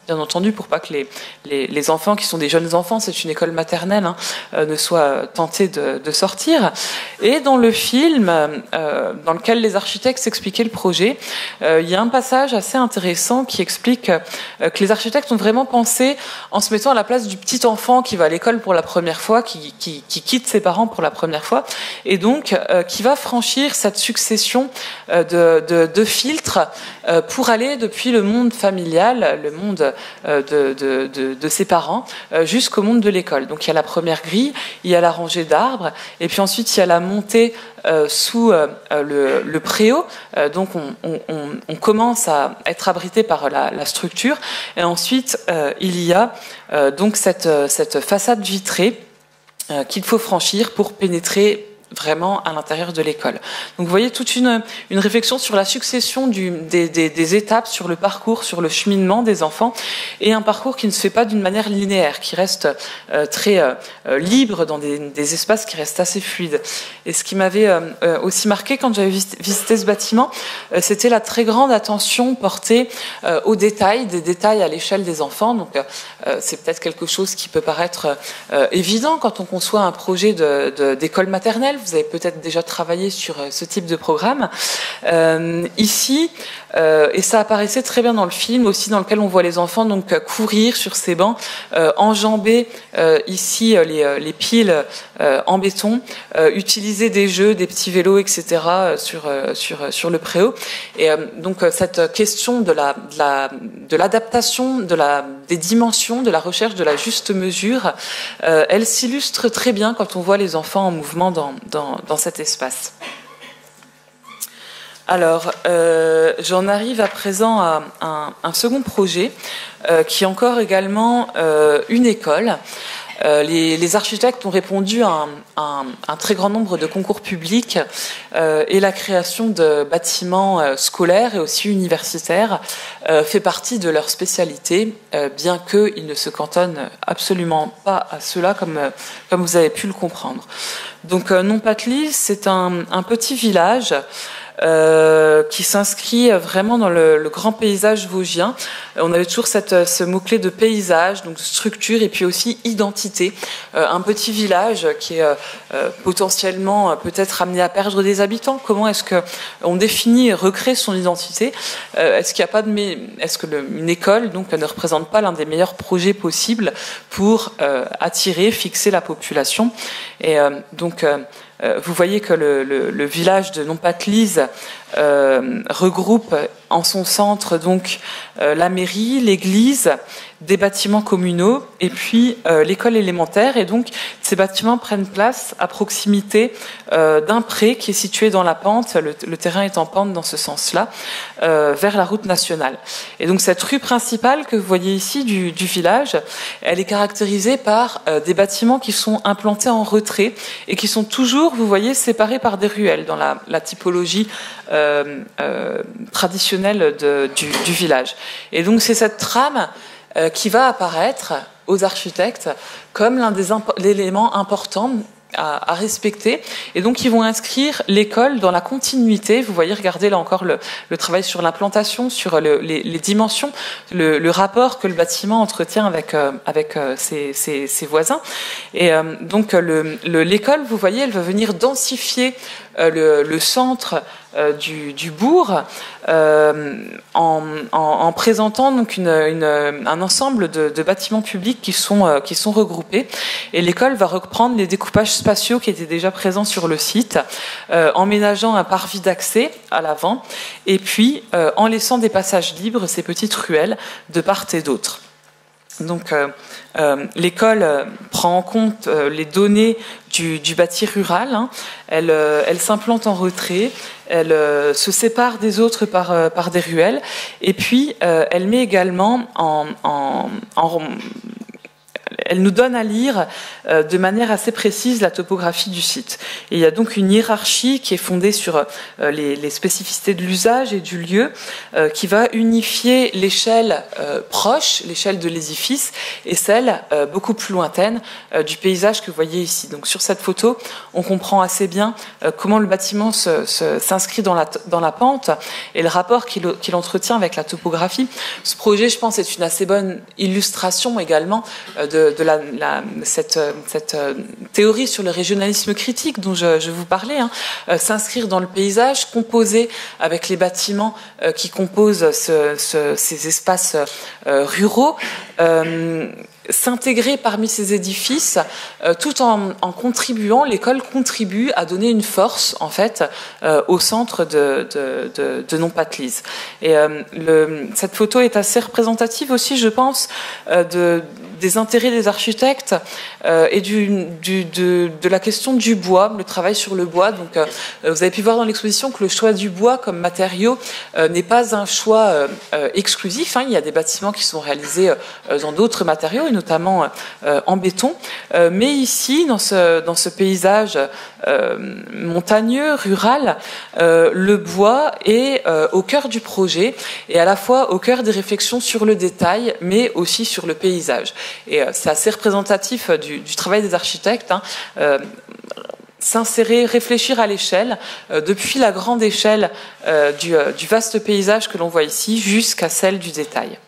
bien entendu, pour pas que les enfants qui sont des jeunes enfants, c'est une école maternelle, ne soient tentés de sortir. Et dans le film, dans lequel les architectes expliquaient le projet, il y a un passage assez intéressant qui explique que les architectes ont vraiment pensé en se mettant à la place du petit enfant qui va à l'école pour la première fois, qui quitte ses parents pour la première fois, et donc qui va franchir cette succession de filtres pour aller depuis le monde familial, le monde de ses parents, jusqu'au monde de l'école. Donc il y a la première grille, il y a la rangée d'arbres, et puis ensuite il y a la montée sous le préau. Donc on commence à être abrité par la structure, et ensuite il y a donc cette façade vitrée qu'il faut franchir pour pénétrer vraiment à l'intérieur de l'école. Donc vous voyez toute une réflexion sur la succession des étapes, sur le parcours, sur le cheminement des enfants, et un parcours qui ne se fait pas d'une manière linéaire, qui reste très libre dans des espaces qui restent assez fluides. Et ce qui m'avait aussi marqué quand j'avais visité ce bâtiment, c'était la très grande attention portée aux détails, des détails à l'échelle des enfants. Donc c'est peut-être quelque chose qui peut paraître évident quand on conçoit un projet d'école maternelle. Vous avez peut-être déjà travaillé sur ce type de programme. Ici, et ça apparaissait très bien dans le film aussi, dans lequel on voit les enfants donc courir sur ces bancs, enjamber ici les piles en béton, utiliser des jeux, des petits vélos, etc. sur le préau. Et donc cette question de l'adaptation, des dimensions, de la recherche de la juste mesure, elle s'illustre très bien quand on voit les enfants en mouvement dans cet espace. Alors, j'en arrive à présent à un second projet qui est encore également une école. Les architectes ont répondu à un très grand nombre de concours publics et la création de bâtiments scolaires et aussi universitaires fait partie de leur spécialité, bien qu'ils ne se cantonnent absolument pas à cela, comme vous avez pu le comprendre. Donc Nompatelize, c'est un petit village qui s'inscrit vraiment dans le grand paysage vosgien. On avait toujours ce mot-clé de paysage, donc structure et puis aussi identité. Un petit village qui est potentiellement peut-être amené à perdre des habitants. Comment est-ce qu'on définit et recrée son identité? Est-ce qu'il n'y a pas est-ce que une école donc ne représente pas l'un des meilleurs projets possibles pour attirer, fixer la population? Et donc vous voyez que le village de Nompatelize regroupe en son centre donc la mairie, l'église, des bâtiments communaux et puis l'école élémentaire. Et donc ces bâtiments prennent place à proximité d'un pré qui est situé dans la pente, le terrain est en pente dans ce sens-là, vers la route nationale. Et donc cette rue principale que vous voyez ici du village, elle est caractérisée par des bâtiments qui sont implantés en retrait et qui sont toujours, vous voyez, séparés par des ruelles dans la typologie traditionnelle du village. Et donc c'est cette trame qui va apparaître aux architectes comme l'un des éléments importants à respecter, et donc ils vont inscrire l'école dans la continuité. Vous voyez, regardez là encore le travail sur l'implantation, sur les dimensions, le rapport que le bâtiment entretient avec ses voisins. Et donc l'école, vous voyez, elle va venir densifier le centre du bourg en présentant donc un ensemble de bâtiments publics qui sont regroupés, et l'école va reprendre les découpages spatiaux qui étaient déjà présents sur le site, en ménageant un parvis d'accès à l'avant et puis en laissant des passages libres, ces petites ruelles de part et d'autre. Donc l'école prend en compte les données du bâti rural, hein. Elle s'implante en retrait, elle se sépare des autres par des ruelles, et puis elle met également elle nous donne à lire de manière assez précise la topographie du site. Et il y a donc une hiérarchie qui est fondée sur les spécificités de l'usage et du lieu, qui va unifier l'échelle proche, l'échelle de l'édifice, et celle beaucoup plus lointaine du paysage que vous voyez ici. Donc sur cette photo, on comprend assez bien comment le bâtiment s'inscrit dans la pente et le rapport qu'il entretient avec la topographie. Ce projet, je pense, est une assez bonne illustration également de cette théorie sur le régionalisme critique dont je vous parlais, s'inscrire dans le paysage, composer avec les bâtiments qui composent ces espaces ruraux, s'intégrer parmi ces édifices, tout en contribuant, l'école contribue à donner une force, en fait, au centre de Non-Pas-de-Lise. Et cette photo est assez représentative aussi, je pense, des intérêts des architectes et de la question du bois, le travail sur le bois. Donc, vous avez pu voir dans l'exposition que le choix du bois comme matériau n'est pas un choix exclusif. Il y a des bâtiments qui sont réalisés dans d'autres matériaux, et notamment en béton. Mais ici, dans ce paysage montagneux, rural, le bois est au cœur du projet et à la fois au cœur des réflexions sur le détail, mais aussi sur le paysage. Et c'est assez représentatif du travail des architectes. S'insérer, réfléchir à l'échelle, depuis la grande échelle du vaste paysage que l'on voit ici jusqu'à celle du détail.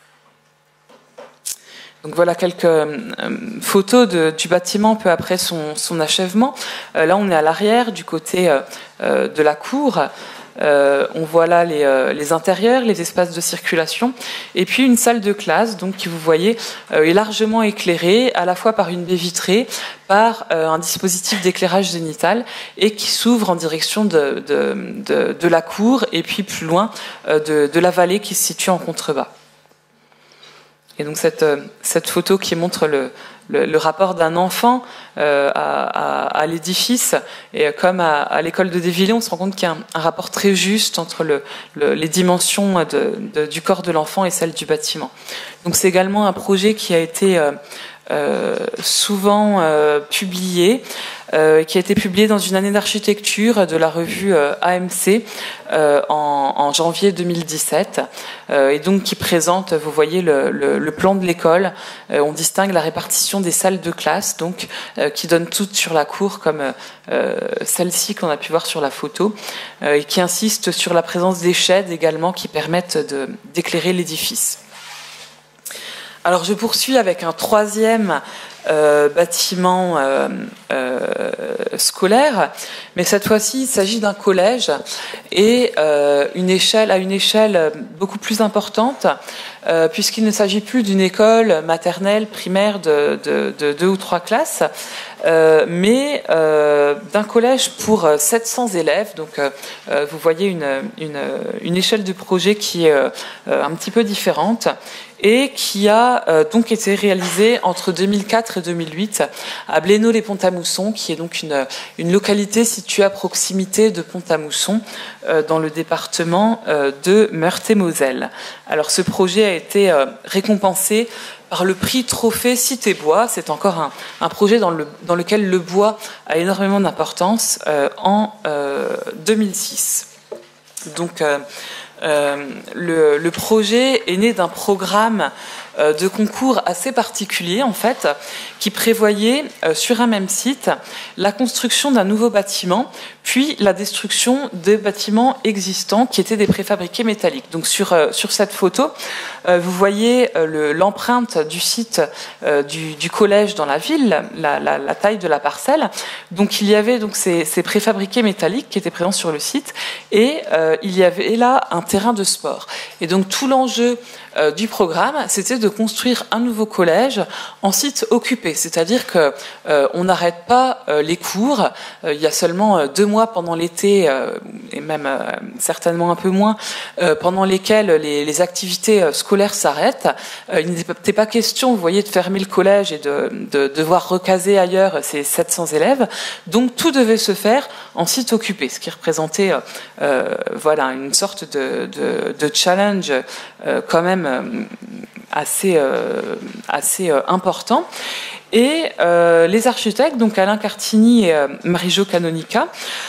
Donc voilà quelques photos du bâtiment peu après son achèvement. Là, on est à l'arrière, du côté de la cour. On voit là les intérieurs, les espaces de circulation, et puis une salle de classe, donc qui vous voyez est largement éclairée, à la fois par une baie vitrée, par un dispositif d'éclairage zénital, et qui s'ouvre en direction de la cour, et puis plus loin de la vallée qui se situe en contrebas. Et donc cette photo qui montre le rapport d'un enfant à l'édifice, et comme à l'école de Desvillers, on se rend compte qu'il y a un rapport très juste entre les dimensions du corps de l'enfant et celles du bâtiment. Donc c'est également un projet qui a été souvent publié, qui a été publié dans une année d'architecture de la revue AMC en janvier 2017, et donc qui présente, vous voyez, le plan de l'école. On distingue la répartition des salles de classe, donc qui donnent toutes sur la cour, comme celle-ci qu'on a pu voir sur la photo, et qui insiste sur la présence des sheds également, qui permettent d'éclairer l'édifice. Alors je poursuis avec un troisième bâtiment scolaire, mais cette fois-ci il s'agit d'un collège et à une échelle beaucoup plus importante, puisqu'il ne s'agit plus d'une école maternelle, primaire de 2 ou 3 classes, mais d'un collège pour 700 élèves. Donc vous voyez une échelle de projet qui est un petit peu différente, et qui a donc été réalisée entre 2004 et 2008 à Blénaud-les-Pont-à-Mousson, qui est donc une localité située à proximité de Pont-à-Mousson, dans le département de Meurthe-et-Moselle. Alors ce projet a été récompensé par le prix Trophée Cité Bois. C'est encore un projet dans lequel le bois a énormément d'importance, en 2006. Donc le projet est né d'un programme de concours assez particulier, en fait, qui prévoyait sur un même site la construction d'un nouveau bâtiment, puis la destruction des bâtiments existants qui étaient des préfabriqués métalliques. Donc sur cette photo, vous voyez l'empreinte du site du collège dans la ville, la taille de la parcelle. Donc il y avait donc ces préfabriqués métalliques qui étaient présents sur le site, et il y avait là un terrain de sport. Et donc tout l'enjeu du programme, c'était de construire un nouveau collège en site occupé, c'est-à-dire que on n'arrête pas les cours. Il y a seulement 2 mois pendant l'été, et même certainement un peu moins, pendant lesquels les activités scolaires s'arrêtent. Il n'était pas question, vous voyez, de fermer le collège et de devoir recaser ailleurs ces 700 élèves. Donc tout devait se faire en site occupé, ce qui représentait voilà une sorte de challenge quand même assez important. Et les architectes, donc Alain Cartini et Marie-Jo Canonica,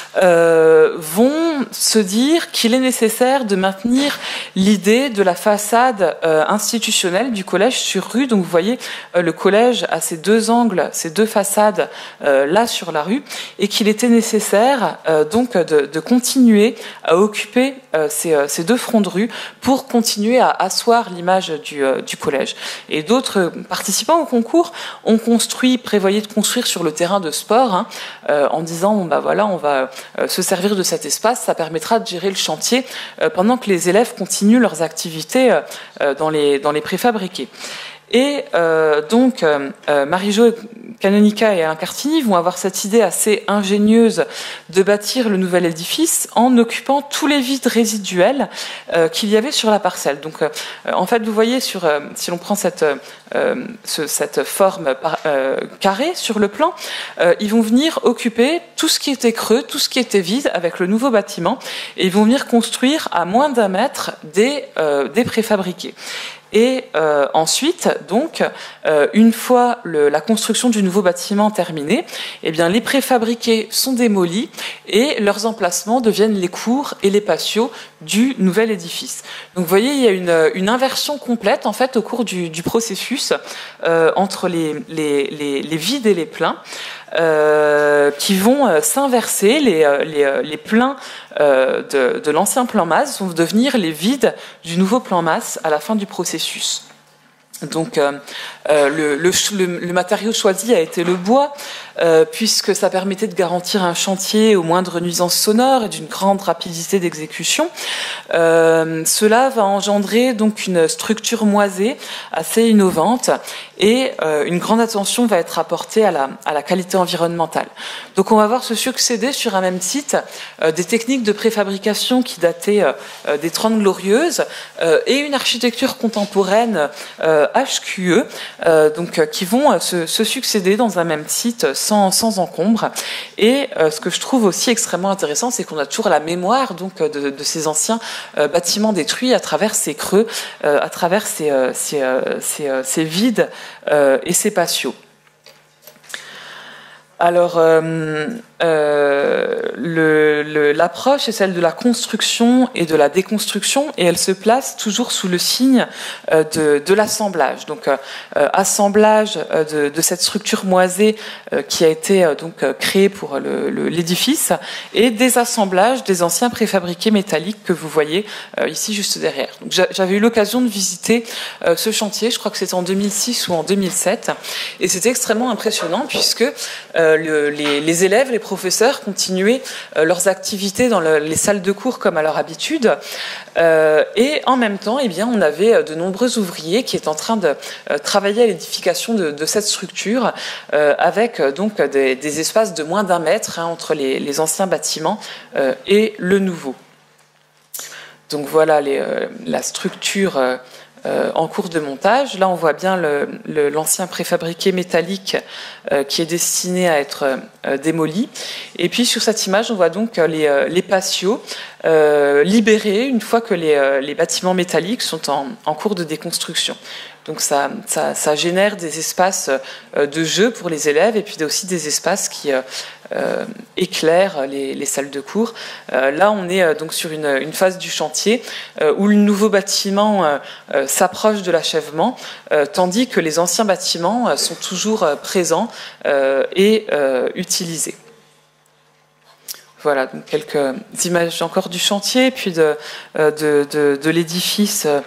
vont se dire qu'il est nécessaire de maintenir l'idée de la façade institutionnelle du collège sur rue. Donc vous voyez, le collège a ces deux angles, ces deux façades là sur la rue, et qu'il était nécessaire donc de continuer à occuper ces deux fronts de rue pour continuer à asseoir l'image du collège. Et d'autres participants au concours ont prévoyaient de construire sur le terrain de sport, en disant bon bah voilà, on va se servir de cet espace, ça permettra de gérer le chantier pendant que les élèves continuent leurs activités dans les préfabriqués. Et donc Marie-Jo Canonica et Alain Cartini vont avoir cette idée assez ingénieuse de bâtir le nouvel édifice en occupant tous les vides résiduels qu'il y avait sur la parcelle. Donc en fait, vous voyez, si l'on prend cette forme carrée sur le plan, ils vont venir occuper tout ce qui était creux, tout ce qui était vide avec le nouveau bâtiment, et ils vont venir construire à moins d'1 mètre des préfabriqués. Et ensuite, donc, une fois la construction du nouveau bâtiment terminée, eh bien, les préfabriqués sont démolis et leurs emplacements deviennent les cours et les patios du nouvel édifice. Donc, vous voyez, il y a une inversion complète en fait au cours du processus entre les vides et les pleins. Qui vont s'inverser, les pleins de l'ancien plan masse vont devenir les vides du nouveau plan masse à la fin du processus. Donc le matériau choisi a été le bois, puisque ça permettait de garantir un chantier aux moindres nuisances sonores et d'une grande rapidité d'exécution. Cela va engendrer donc une structure moisée assez innovante, et une grande attention va être apportée à la qualité environnementale. Donc on va voir se succéder sur un même site des techniques de préfabrication qui dataient des 30 Glorieuses et une architecture contemporaine HQE, donc qui vont se succéder dans un même site sans encombre. Et ce que je trouve aussi extrêmement intéressant, c'est qu'on a toujours la mémoire donc de ces anciens bâtiments détruits à travers ces creux, à travers ces vides et ces patios. Alors, l'approche est celle de la construction et de la déconstruction, et elle se place toujours sous le signe de l'assemblage. Donc, assemblage de cette structure moisée qui a été donc créée pour l'édifice, et désassemblage des anciens préfabriqués métalliques que vous voyez ici juste derrière. Donc, j'avais eu l'occasion de visiter ce chantier, je crois que c'était en 2006 ou en 2007, et c'était extrêmement impressionnant puisque les élèves, les professeurs continuaient leurs activités dans les salles de cours comme à leur habitude, et en même temps, eh bien, on avait de nombreux ouvriers qui étaient en train de travailler à l'édification de cette structure, avec donc des espaces de moins d'1 mètre entre les anciens bâtiments et le nouveau. Donc voilà la structure en cours de montage. Là, on voit bien l'ancien préfabriqué métallique qui est destiné à être démoli. Et puis, sur cette image, on voit donc les patios libérés une fois que les bâtiments métalliques sont en cours de déconstruction. Donc ça génère des espaces de jeu pour les élèves, et puis aussi des espaces qui éclairent les salles de cours. Là, on est donc sur une phase du chantier où le nouveau bâtiment s'approche de l'achèvement, tandis que les anciens bâtiments sont toujours présents et utilisés. Voilà, donc quelques images encore du chantier, puis de l'édifice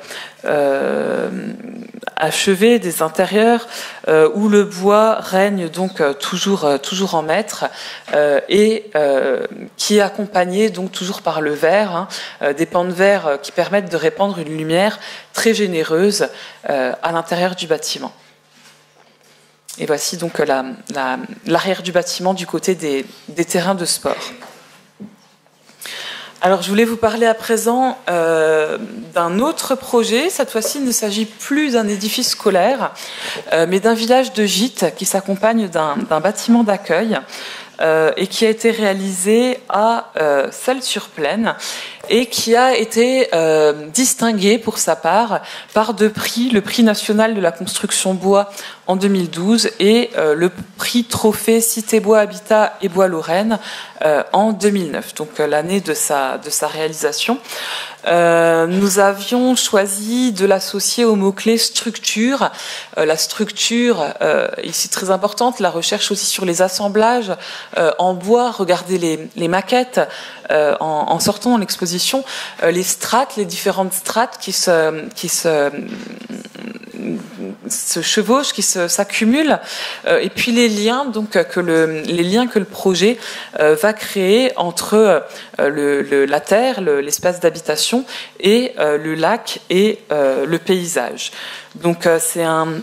achevé, des intérieurs, où le bois règne donc toujours en maître, et qui est accompagné donc toujours par le verre, des pans de verre qui permettent de répandre une lumière très généreuse à l'intérieur du bâtiment. Et voici donc l'arrière du bâtiment du côté des terrains de sport. Alors, je voulais vous parler à présent d'un autre projet. Cette fois-ci, il ne s'agit plus d'un édifice scolaire, mais d'un village de gîtes qui s'accompagne d'un bâtiment d'accueil et qui a été réalisé à Celles-sur-Plaine et qui a été distingué pour sa part par deux prix, le prix national de la construction bois en 2012 et le prix trophée Cité Bois Habitat et Bois Lorraine en 2009, donc l'année de sa réalisation. Nous avions choisi de l'associer au mot-clé structure. La structure, ici très importante, la recherche aussi sur les assemblages en bois, regardez les maquettes en sortant dans l'exposition, les strates, les différentes strates qui se chevauchent, qui s'accumulent, et puis les liens donc les liens que le projet va créer entre la terre, l'espace d'habitation et le lac et le paysage. Donc c'est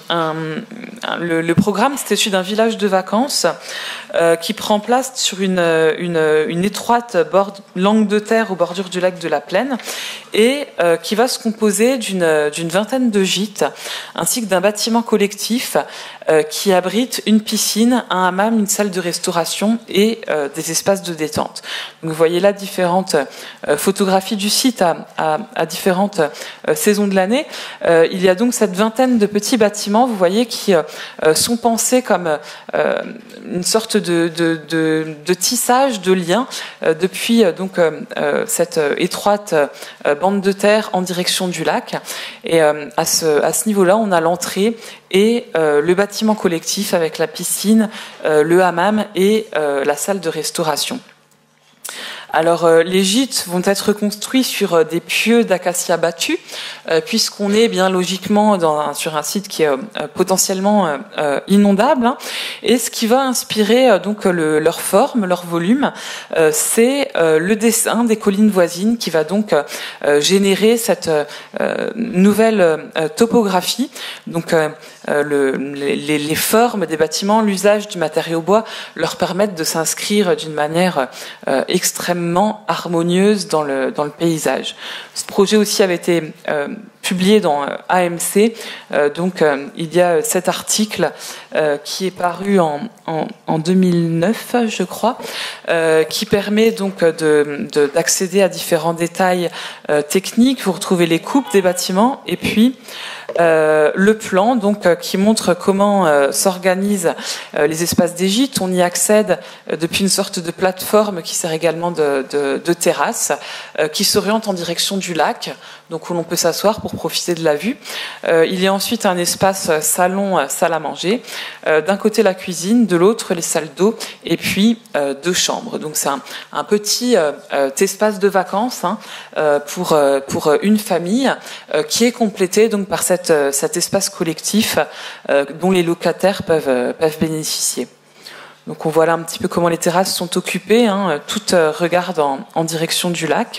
le programme, c'est issu d'un village de vacances qui prend place sur une étroite langue de terre aux bordures du lac de la Plaine et qui va se composer d'une vingtaine de gîtes ainsi que d'un bâtiment collectif qui abrite une piscine, un hammam, une salle de restauration et des espaces de détente. Donc vous voyez là différentes photographies du site à différentes saisons de l'année. Il y a donc cette vingtaine de petits bâtiments, vous voyez, qui sont pensés comme une sorte de tissage de liens depuis donc cette étroite bande de terre en direction du lac. Et à ce niveau-là, on a l'entrée et le bâtiment collectif avec la piscine, le hammam et la salle de restauration. Alors, les gîtes vont être construits sur des pieux d'acacia battus, puisqu'on est bien logiquement sur un site qui est potentiellement inondable. Hein. Et ce qui va inspirer donc leur forme, leur volume, c'est le dessin des collines voisines qui va donc générer cette nouvelle topographie. Donc, les formes des bâtiments, l'usage du matériau bois leur permettent de s'inscrire d'une manière extrêmement harmonieuse dans le paysage. Ce projet aussi avait été publié dans AMC, donc il y a cet article qui est paru en 2009, je crois, qui permet donc d'accéder à différents détails techniques. Vous retrouvez les coupes des bâtiments et puis le plan donc qui montre comment s'organisent les espaces des gîtes. On y accède depuis une sorte de plateforme qui sert également de terrasse, qui s'oriente en direction du lac, donc où l'on peut s'asseoir pour profiter de la vue. Il y a ensuite un espace salon, salle à manger. D'un côté la cuisine, de l'autre les salles d'eau, et puis deux chambres. Donc c'est un petit espace de vacances hein, pour une famille qui est complété donc par cet espace collectif dont les locataires peuvent bénéficier. Donc on voit là un petit peu comment les terrasses sont occupées, hein, toutes regardent en direction du lac.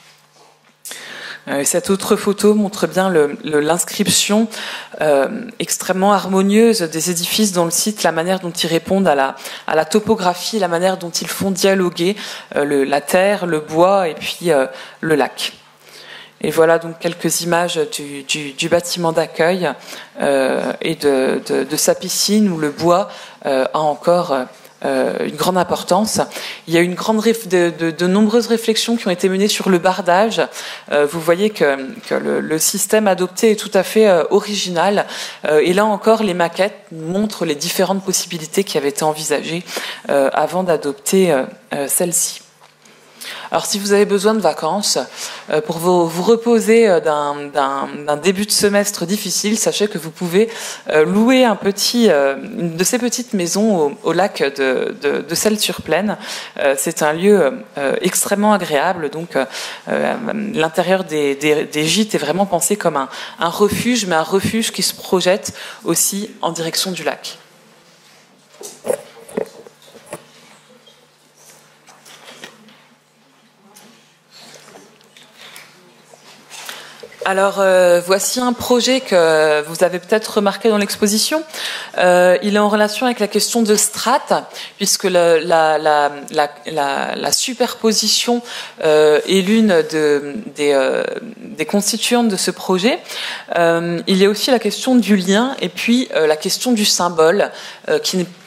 Cette autre photo montre bien l'inscription extrêmement harmonieuse des édifices dans le site, la manière dont ils répondent à la topographie, la manière dont ils font dialoguer la terre, le bois et puis le lac. Et voilà donc quelques images du bâtiment d'accueil et de sa piscine où le bois a encore une grande importance. Il y a de nombreuses réflexions qui ont été menées sur le bardage. Vous voyez que le système adopté est tout à fait original. Et là encore, les maquettes montrent les différentes possibilités qui avaient été envisagées avant d'adopter celle-ci. Alors si vous avez besoin de vacances, pour vous reposer d'un début de semestre difficile, sachez que vous pouvez louer une de ces petites maisons au lac de Celles-sur-Plaine. C'est un lieu extrêmement agréable, donc l'intérieur des gîtes est vraiment pensé comme un refuge, mais un refuge qui se projette aussi en direction du lac. Alors, voici un projet que vous avez peut-être remarqué dans l'exposition. Il est en relation avec la question de strates, puisque la superposition est l'une des constituantes de ce projet. Il y a aussi la question du lien et puis la question du symbole, qui n'est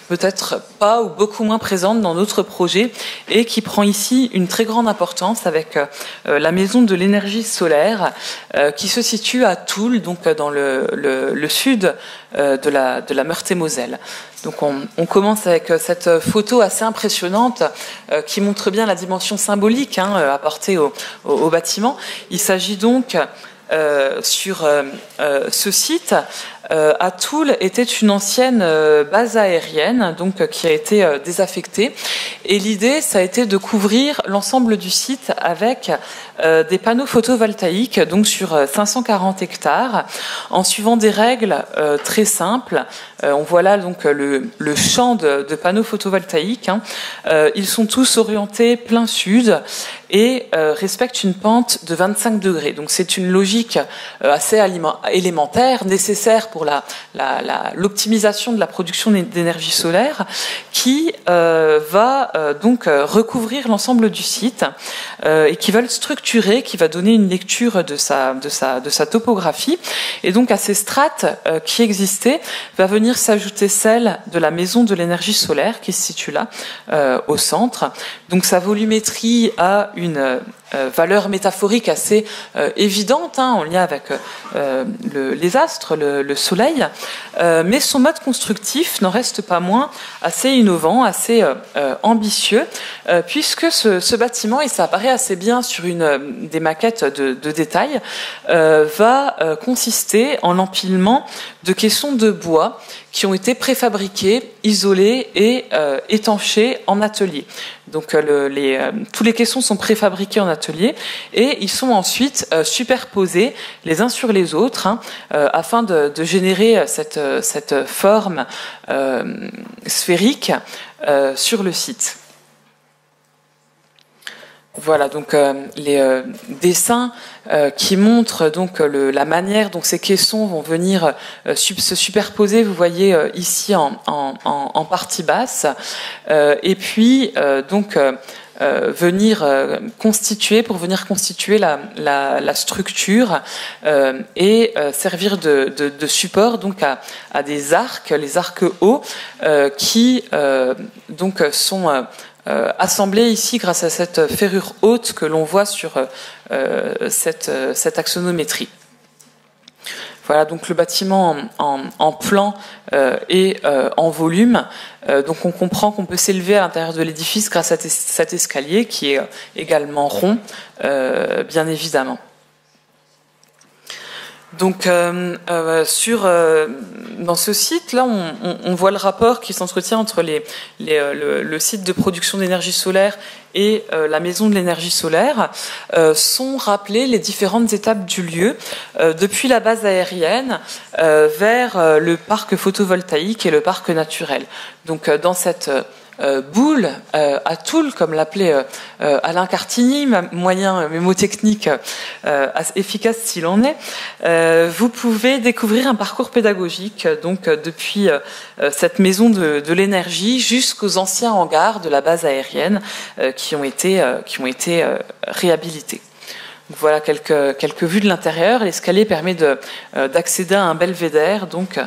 peut-être pas ou beaucoup moins présente dans d'autres projets et qui prend ici une très grande importance avec la maison de l'énergie solaire qui se situe à Toul, donc dans le sud de la Meurthe-et-Moselle. Donc on commence avec cette photo assez impressionnante qui montre bien la dimension symbolique apportée au bâtiment. Il s'agit donc sur ce site à Toul était une ancienne base aérienne donc qui a été désaffectée et l'idée ça a été de couvrir l'ensemble du site avec des panneaux photovoltaïques donc sur 540 hectares en suivant des règles très simples. On voit là donc le champ de panneaux photovoltaïques. Ils sont tous orientés plein sud et respectent une pente de 25 degrés. Donc c'est une logique assez élémentaire, nécessaire pour l'optimisation de la production d'énergie solaire qui va donc recouvrir l'ensemble du site et qui va le structurer, qui va donner une lecture de sa topographie. Et donc à ces strates qui existaient va venir s'ajouter celle de la maison de l'énergie solaire qui se situe là au centre. Donc sa volumétrie a une valeur métaphorique assez évidente en lien avec les astres, le soleil, mais son mode constructif n'en reste pas moins assez innovant, assez ambitieux, puisque ce bâtiment, et ça apparaît assez bien sur une des maquettes de détail, va consister en l'empilement de caissons de bois qui ont été préfabriqués, isolés et étanchés en atelier. Donc tous les caissons sont préfabriqués en atelier et ils sont ensuite superposés les uns sur les autres afin de générer cette forme sphérique sur le site. Voilà donc les dessins qui montrent donc la manière dont ces caissons vont venir se superposer. Vous voyez ici en partie basse, et puis donc venir constituer la structure et servir de support donc à des arcs, les arcs hauts qui donc sont assemblés ici grâce à cette ferrure haute que l'on voit sur cette axonométrie. Voilà donc le bâtiment en plan et en volume. Donc on comprend qu'on peut s'élever à l'intérieur de l'édifice grâce à cet escalier qui est également rond, bien évidemment. Donc dans ce site là on voit le rapport qui s'entretient entre le site de production d'énergie solaire et la maison de l'énergie solaire. Sont rappelées les différentes étapes du lieu depuis la base aérienne vers le parc photovoltaïque et le parc naturel. Donc dans cette boule à Toul, comme l'appelait Alain Cartigny, moyen mémotechnique efficace s'il en est, vous pouvez découvrir un parcours pédagogique donc depuis cette maison de l'énergie jusqu'aux anciens hangars de la base aérienne qui ont été réhabilités. Donc voilà quelques vues de l'intérieur. L'escalier permet d'accéder à un belvédère donc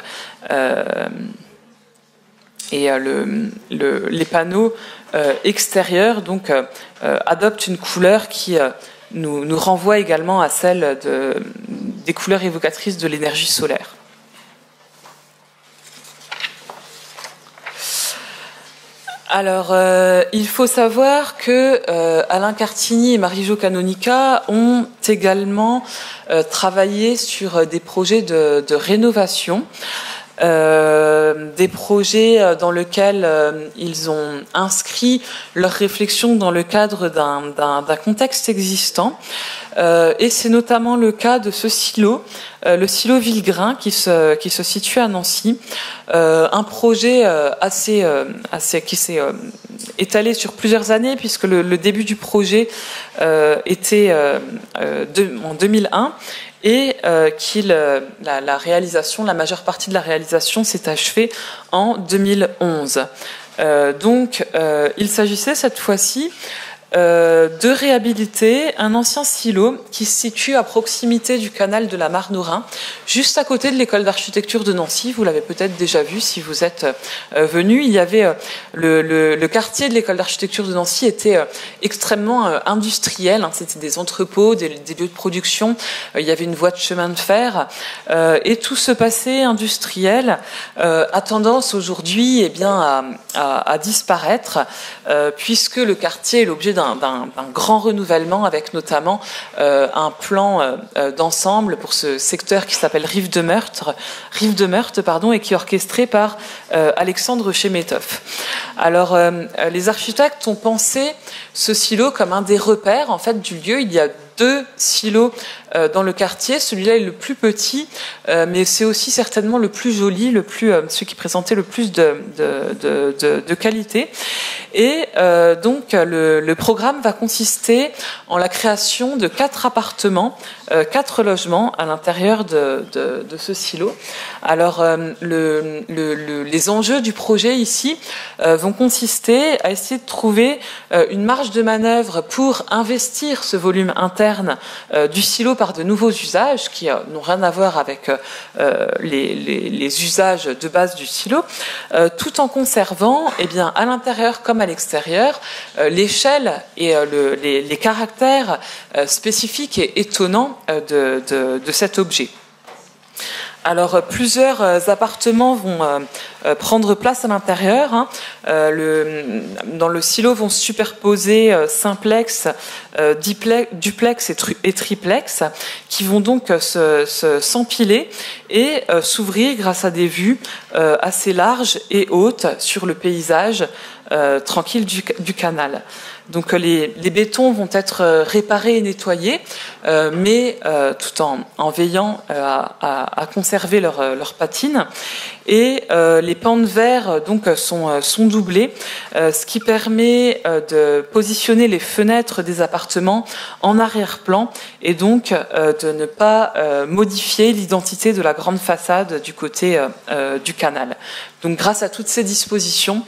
et les panneaux extérieurs donc adoptent une couleur qui nous renvoie également à celle des couleurs évocatrices de l'énergie solaire. Alors, il faut savoir que Alain Cartigny et Marie-Jo Canonica ont également travaillé sur des projets de rénovation. Des projets dans lesquels ils ont inscrit leurs réflexions dans le cadre d'un contexte existant. Et c'est notamment le cas de ce silo, le silo Villegrain qui se situe à Nancy. Un projet qui s'est étalé sur plusieurs années puisque le début du projet était en 2001. Et la réalisation, la majeure partie de la réalisation s'est achevée en 2011. Donc, il s'agissait cette fois-ci de réhabiliter un ancien silo qui se situe à proximité du canal de la Marne au Rhin, juste à côté de l'école d'architecture de Nancy. Vous l'avez peut-être déjà vu si vous êtes venu. Il y avait le quartier de l'école d'architecture de Nancy était extrêmement industriel. C'était des entrepôts, des lieux de production. Il y avait une voie de chemin de fer et tout ce passé industriel a tendance aujourd'hui à disparaître puisque le quartier est l'objet d'un grand renouvellement avec notamment un plan d'ensemble pour ce secteur qui s'appelle Rive de Meurthe, et qui est orchestré par Alexandre Chemetov. Alors, les architectes ont pensé ce silo comme un des repères en fait du lieu. Il y a 2 silos dans le quartier. Celui-là est le plus petit, mais c'est aussi certainement le plus joli, celui qui présentait le plus de qualité. Et donc le programme va consister en la création de 4 appartements, 4 logements à l'intérieur de ce silo. Alors les enjeux du projet ici vont consister à essayer de trouver une marge de manœuvre pour investir ce volume interne du silo par de nouveaux usages qui n'ont rien à voir avec les usages de base du silo, tout en conservant, à l'intérieur comme à l'extérieur, l'échelle et les caractères spécifiques et étonnants de cet objet. Alors, plusieurs appartements vont prendre place à l'intérieur. Dans le silo vont se superposer simplex, duplex et triplex, qui vont donc s'empiler et s'ouvrir grâce à des vues assez larges et hautes sur le paysage tranquille du canal. Donc les bétons vont être réparés et nettoyés, mais tout en veillant à conserver leur patine. Et les pans de verre donc sont doublés, ce qui permet de positionner les fenêtres des appartements en arrière-plan et donc de ne pas modifier l'identité de la grande façade du côté du canal. Donc grâce à toutes ces dispositions,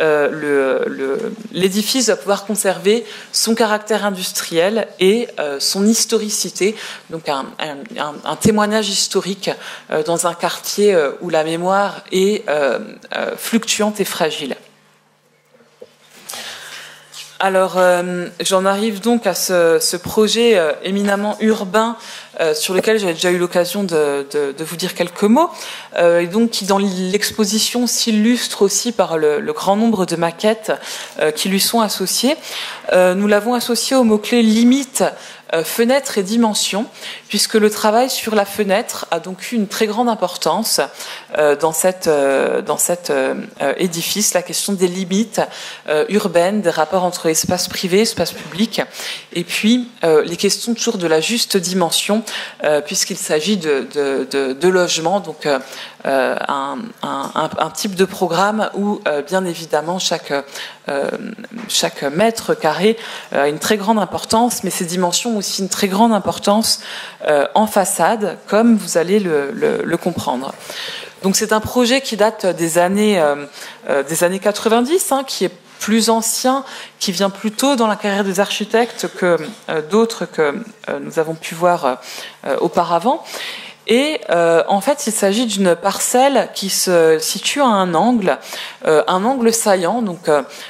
l'édifice va pouvoir conserver son caractère industriel et son historicité, donc un témoignage historique dans un quartier où la mémoire est fluctuante et fragile. Alors, j'en arrive donc à ce projet éminemment urbain sur lequel j'ai déjà eu l'occasion de vous dire quelques mots, et donc qui dans l'exposition s'illustre aussi par le grand nombre de maquettes qui lui sont associées. Nous l'avons associé au mot-clé limite, fenêtre et dimension, puisque le travail sur la fenêtre a donc eu une très grande importance dans cet édifice, la question des limites urbaines, des rapports entre espace privé, espace public, et puis les questions toujours de la juste dimension, puisqu'il s'agit de logements, donc un type de programme où bien évidemment chaque mètre carré a une très grande importance, mais ces dimensions ont aussi une très grande importance en façade, comme vous allez le comprendre. Donc c'est un projet qui date des années 90, qui est plus ancien, qui vient plus tôt dans la carrière des architectes que d'autres que nous avons pu voir auparavant. Et en fait, il s'agit d'une parcelle qui se situe à un angle saillant. Donc,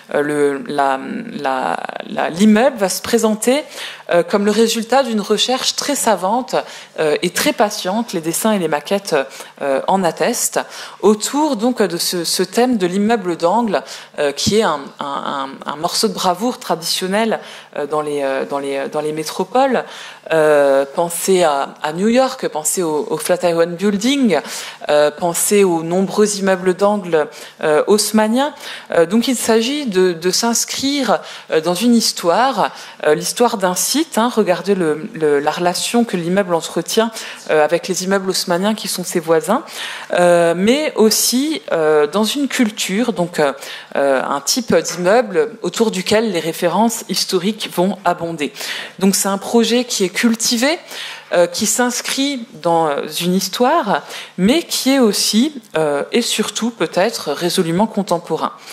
l'immeuble va se présenter comme le résultat d'une recherche très savante et très patiente. Les dessins et les maquettes en attestent. Autour donc de ce thème de l'immeuble d'angle, qui est un morceau de bravoure traditionnel dans les métropoles. Pensez à New York, pensez au Flatiron Building, pensez aux nombreux immeubles d'angle haussmanniens. Donc il s'agit de s'inscrire dans une histoire, l'histoire d'un site. Regardez la relation que l'immeuble entretient avec les immeubles haussmanniens qui sont ses voisins, mais aussi dans une culture, donc un type d'immeuble autour duquel les références historiques vont abonder. Donc c'est un projet qui est cultivé, qui s'inscrit dans une histoire, mais qui est aussi et surtout peut-être résolument contemporain.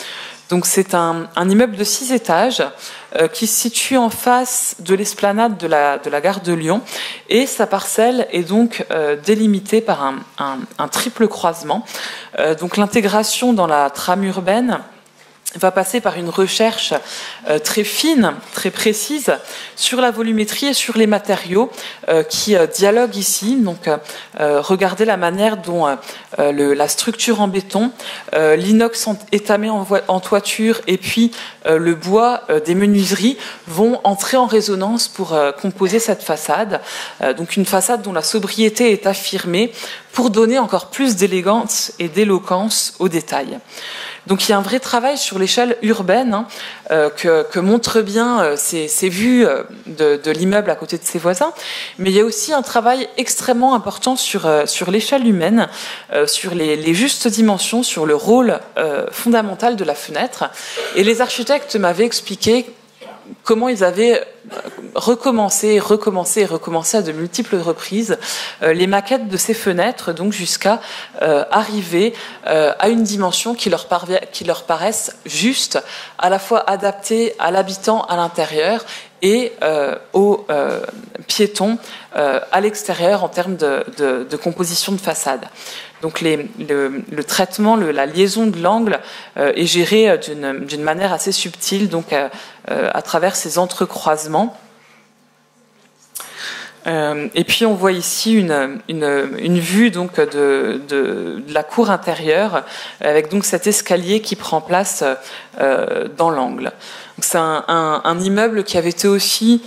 Donc c'est un immeuble de 6 étages qui se situe en face de l'esplanade de la gare de Lyon, et sa parcelle est donc délimitée par un triple croisement. Donc l'intégration dans la trame urbaine va passer par une recherche très fine, très précise sur la volumétrie et sur les matériaux qui dialoguent ici. Donc, regardez la manière dont la structure en béton, l'inox étamé en toiture et puis le bois des menuiseries vont entrer en résonance pour composer cette façade. Donc, une façade dont la sobriété est affirmée pour donner encore plus d'élégance et d'éloquence aux détails. Donc il y a un vrai travail sur l'échelle urbaine que montrent bien ces vues de l'immeuble à côté de ses voisins, mais il y a aussi un travail extrêmement important sur l'échelle humaine, sur les justes dimensions, sur le rôle fondamental de la fenêtre. Et les architectes m'avaient expliqué comment ils avaient recommencé à de multiples reprises les maquettes de ces fenêtres, donc jusqu'à arriver à une dimension qui leur paraisse juste, à la fois adaptée à l'habitant à l'intérieur et aux piétons à l'extérieur en termes de composition de façade. Donc le traitement, la liaison de l'angle est gérée d'une manière assez subtile, donc à travers ces entrecroisements. Et puis on voit ici une vue donc de la cour intérieure avec donc cet escalier qui prend place dans l'angle. C'est un immeuble qui avait été aussi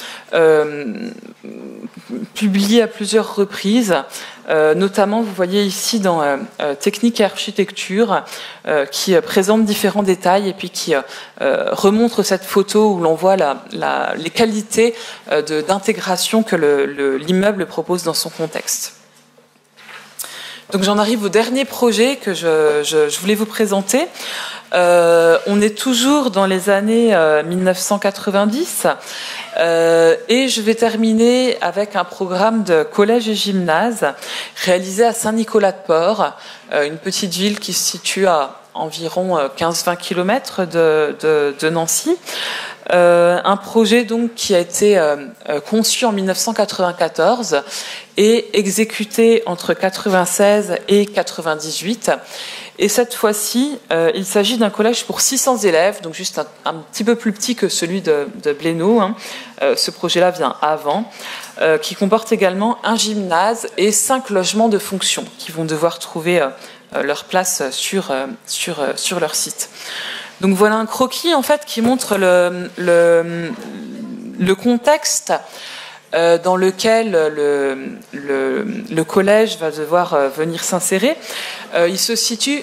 publié à plusieurs reprises, notamment vous voyez ici dans Technique et Architecture qui présente différents détails et puis qui remontre cette photo où l'on voit les qualités d'intégration que l'immeuble propose dans son contexte. Donc j'en arrive au dernier projet que je voulais vous présenter. On est toujours dans les années 1990 et je vais terminer avec un programme de collège et gymnase réalisé à Saint-Nicolas-de-Port, une petite ville qui se situe à environ 15-20 km de Nancy. Un projet donc qui a été conçu en 1994 et exécuté entre 96 et 98. Et cette fois-ci, il s'agit d'un collège pour 600 élèves, donc juste un petit peu plus petit que celui de Blénaud. Ce projet-là vient avant, qui comporte également un gymnase et 5 logements de fonction qui vont devoir trouver leur place sur leur site. Donc voilà un croquis en fait qui montre le contexte dans lequel le collège va devoir venir s'insérer. Il se situe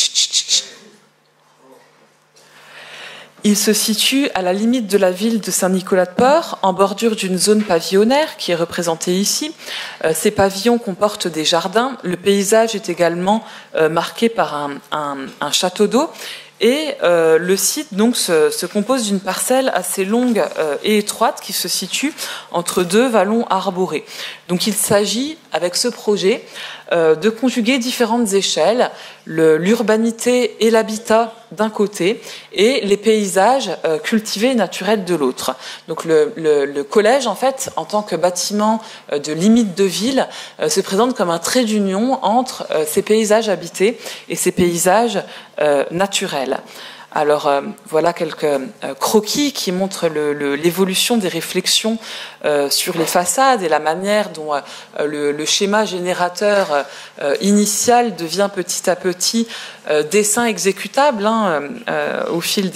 à la limite de la ville de Saint-Nicolas-de-Port, en bordure d'une zone pavillonnaire qui est représentée ici. Ces pavillons comportent des jardins. Le paysage est également marqué par un château d'eau. Et le site donc se compose d'une parcelle assez longue et étroite qui se situe entre 2 vallons arborés. Donc il s'agit, avec ce projet, de conjuguer différentes échelles, l'urbanité et l'habitat d'un côté, et les paysages cultivés et naturels de l'autre. Donc le collège, en fait, en tant que bâtiment de limite de ville, se présente comme un trait d'union entre ces paysages habités et ces paysages naturels. Alors voilà quelques croquis qui montrent l'évolution des réflexions sur les façades et la manière dont le schéma générateur initial devient petit à petit dessin exécutable au fil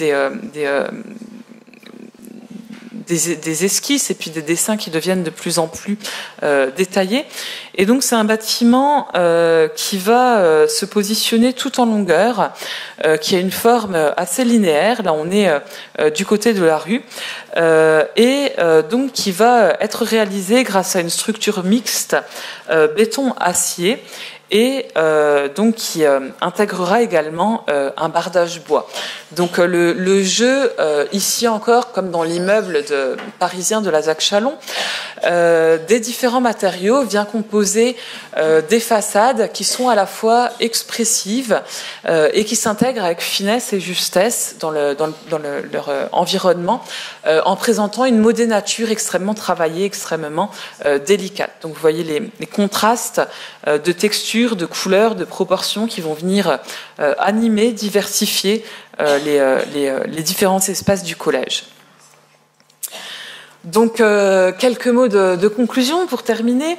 des esquisses et puis des dessins qui deviennent de plus en plus détaillés. Et donc c'est un bâtiment qui va se positionner tout en longueur, qui a une forme assez linéaire. Là on est du côté de la rue et donc qui va être réalisé grâce à une structure mixte béton-acier et donc qui intégrera également un bardage bois. Donc le jeu, ici encore, comme dans l'immeuble parisien de la ZAC Chalon, des différents matériaux vient composer des façades qui sont à la fois expressives et qui s'intègrent avec finesse et justesse dans leur environnement, en présentant une modénature extrêmement travaillée, extrêmement délicate. Donc vous voyez les contrastes de textures, de couleurs, de proportions qui vont venir animer, diversifier les différents espaces du collège. Donc, quelques mots de conclusion pour terminer.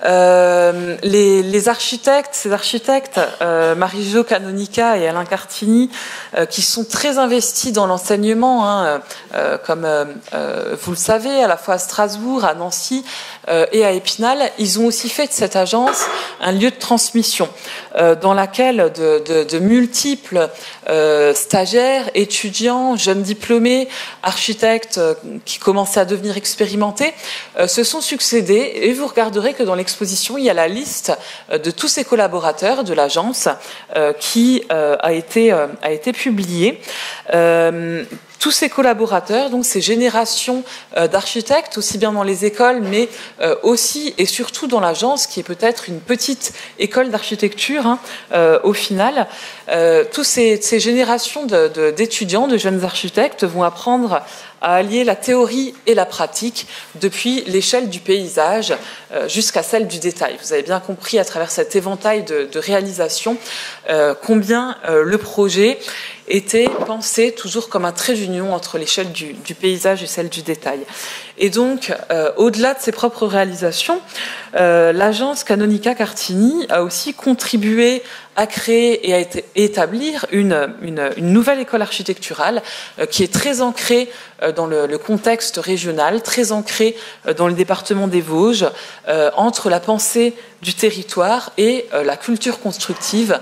Ces architectes, Marie-Jo Canonica et Alain Cartini, qui sont très investis dans l'enseignement, comme vous le savez, à la fois à Strasbourg, à Nancy et à Épinal, ils ont aussi fait de cette agence un lieu de transmission, dans laquelle de multiples stagiaires, étudiants, jeunes diplômés, architectes qui commençaient à devenir expérimentés, se sont succédés, et vous regarderez que dans l'exposition, il y a la liste de tous ces collaborateurs de l'agence qui a été publiée. Tous ces collaborateurs, donc ces générations d'architectes, aussi bien dans les écoles, mais aussi et surtout dans l'agence, qui est peut-être une petite école d'architecture au final, toutes ces générations d'étudiants, de jeunes architectes vont apprendre à allier la théorie et la pratique depuis l'échelle du paysage jusqu'à celle du détail. Vous avez bien compris à travers cet éventail de réalisations combien le projet était pensé toujours comme un trait d'union entre l'échelle du paysage et celle du détail. Et donc, au-delà de ses propres réalisations, l'agence Canonica Cartini a aussi contribué à créer et à établir une nouvelle école architecturale qui est très ancrée dans le contexte régional, très ancrée dans le département des Vosges, entre la pensée du territoire et la culture constructive,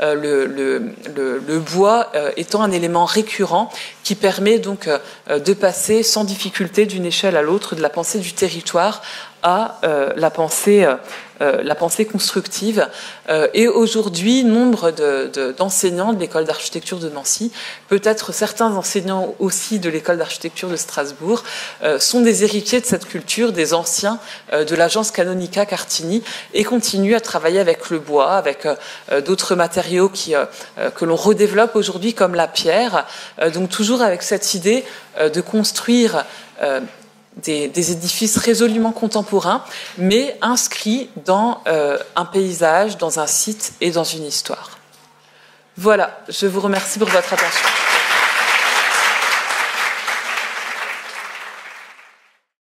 le bois étant un élément récurrent qui permet donc de passer sans difficulté d'une échelle à l'autre de la pensée du territoire à la pensée constructive. Et aujourd'hui, nombre d'enseignants de l'école d'architecture de Nancy, peut-être certains enseignants aussi de l'école d'architecture de Strasbourg, sont des héritiers de cette culture, des anciens de l'agence Canonica Cartini, et continuent à travailler avec le bois, avec d'autres matériaux que l'on redéveloppe aujourd'hui, comme la pierre, donc toujours avec cette idée de construire des édifices résolument contemporains, mais inscrits dans un paysage, dans un site et dans une histoire. Voilà, je vous remercie pour votre attention.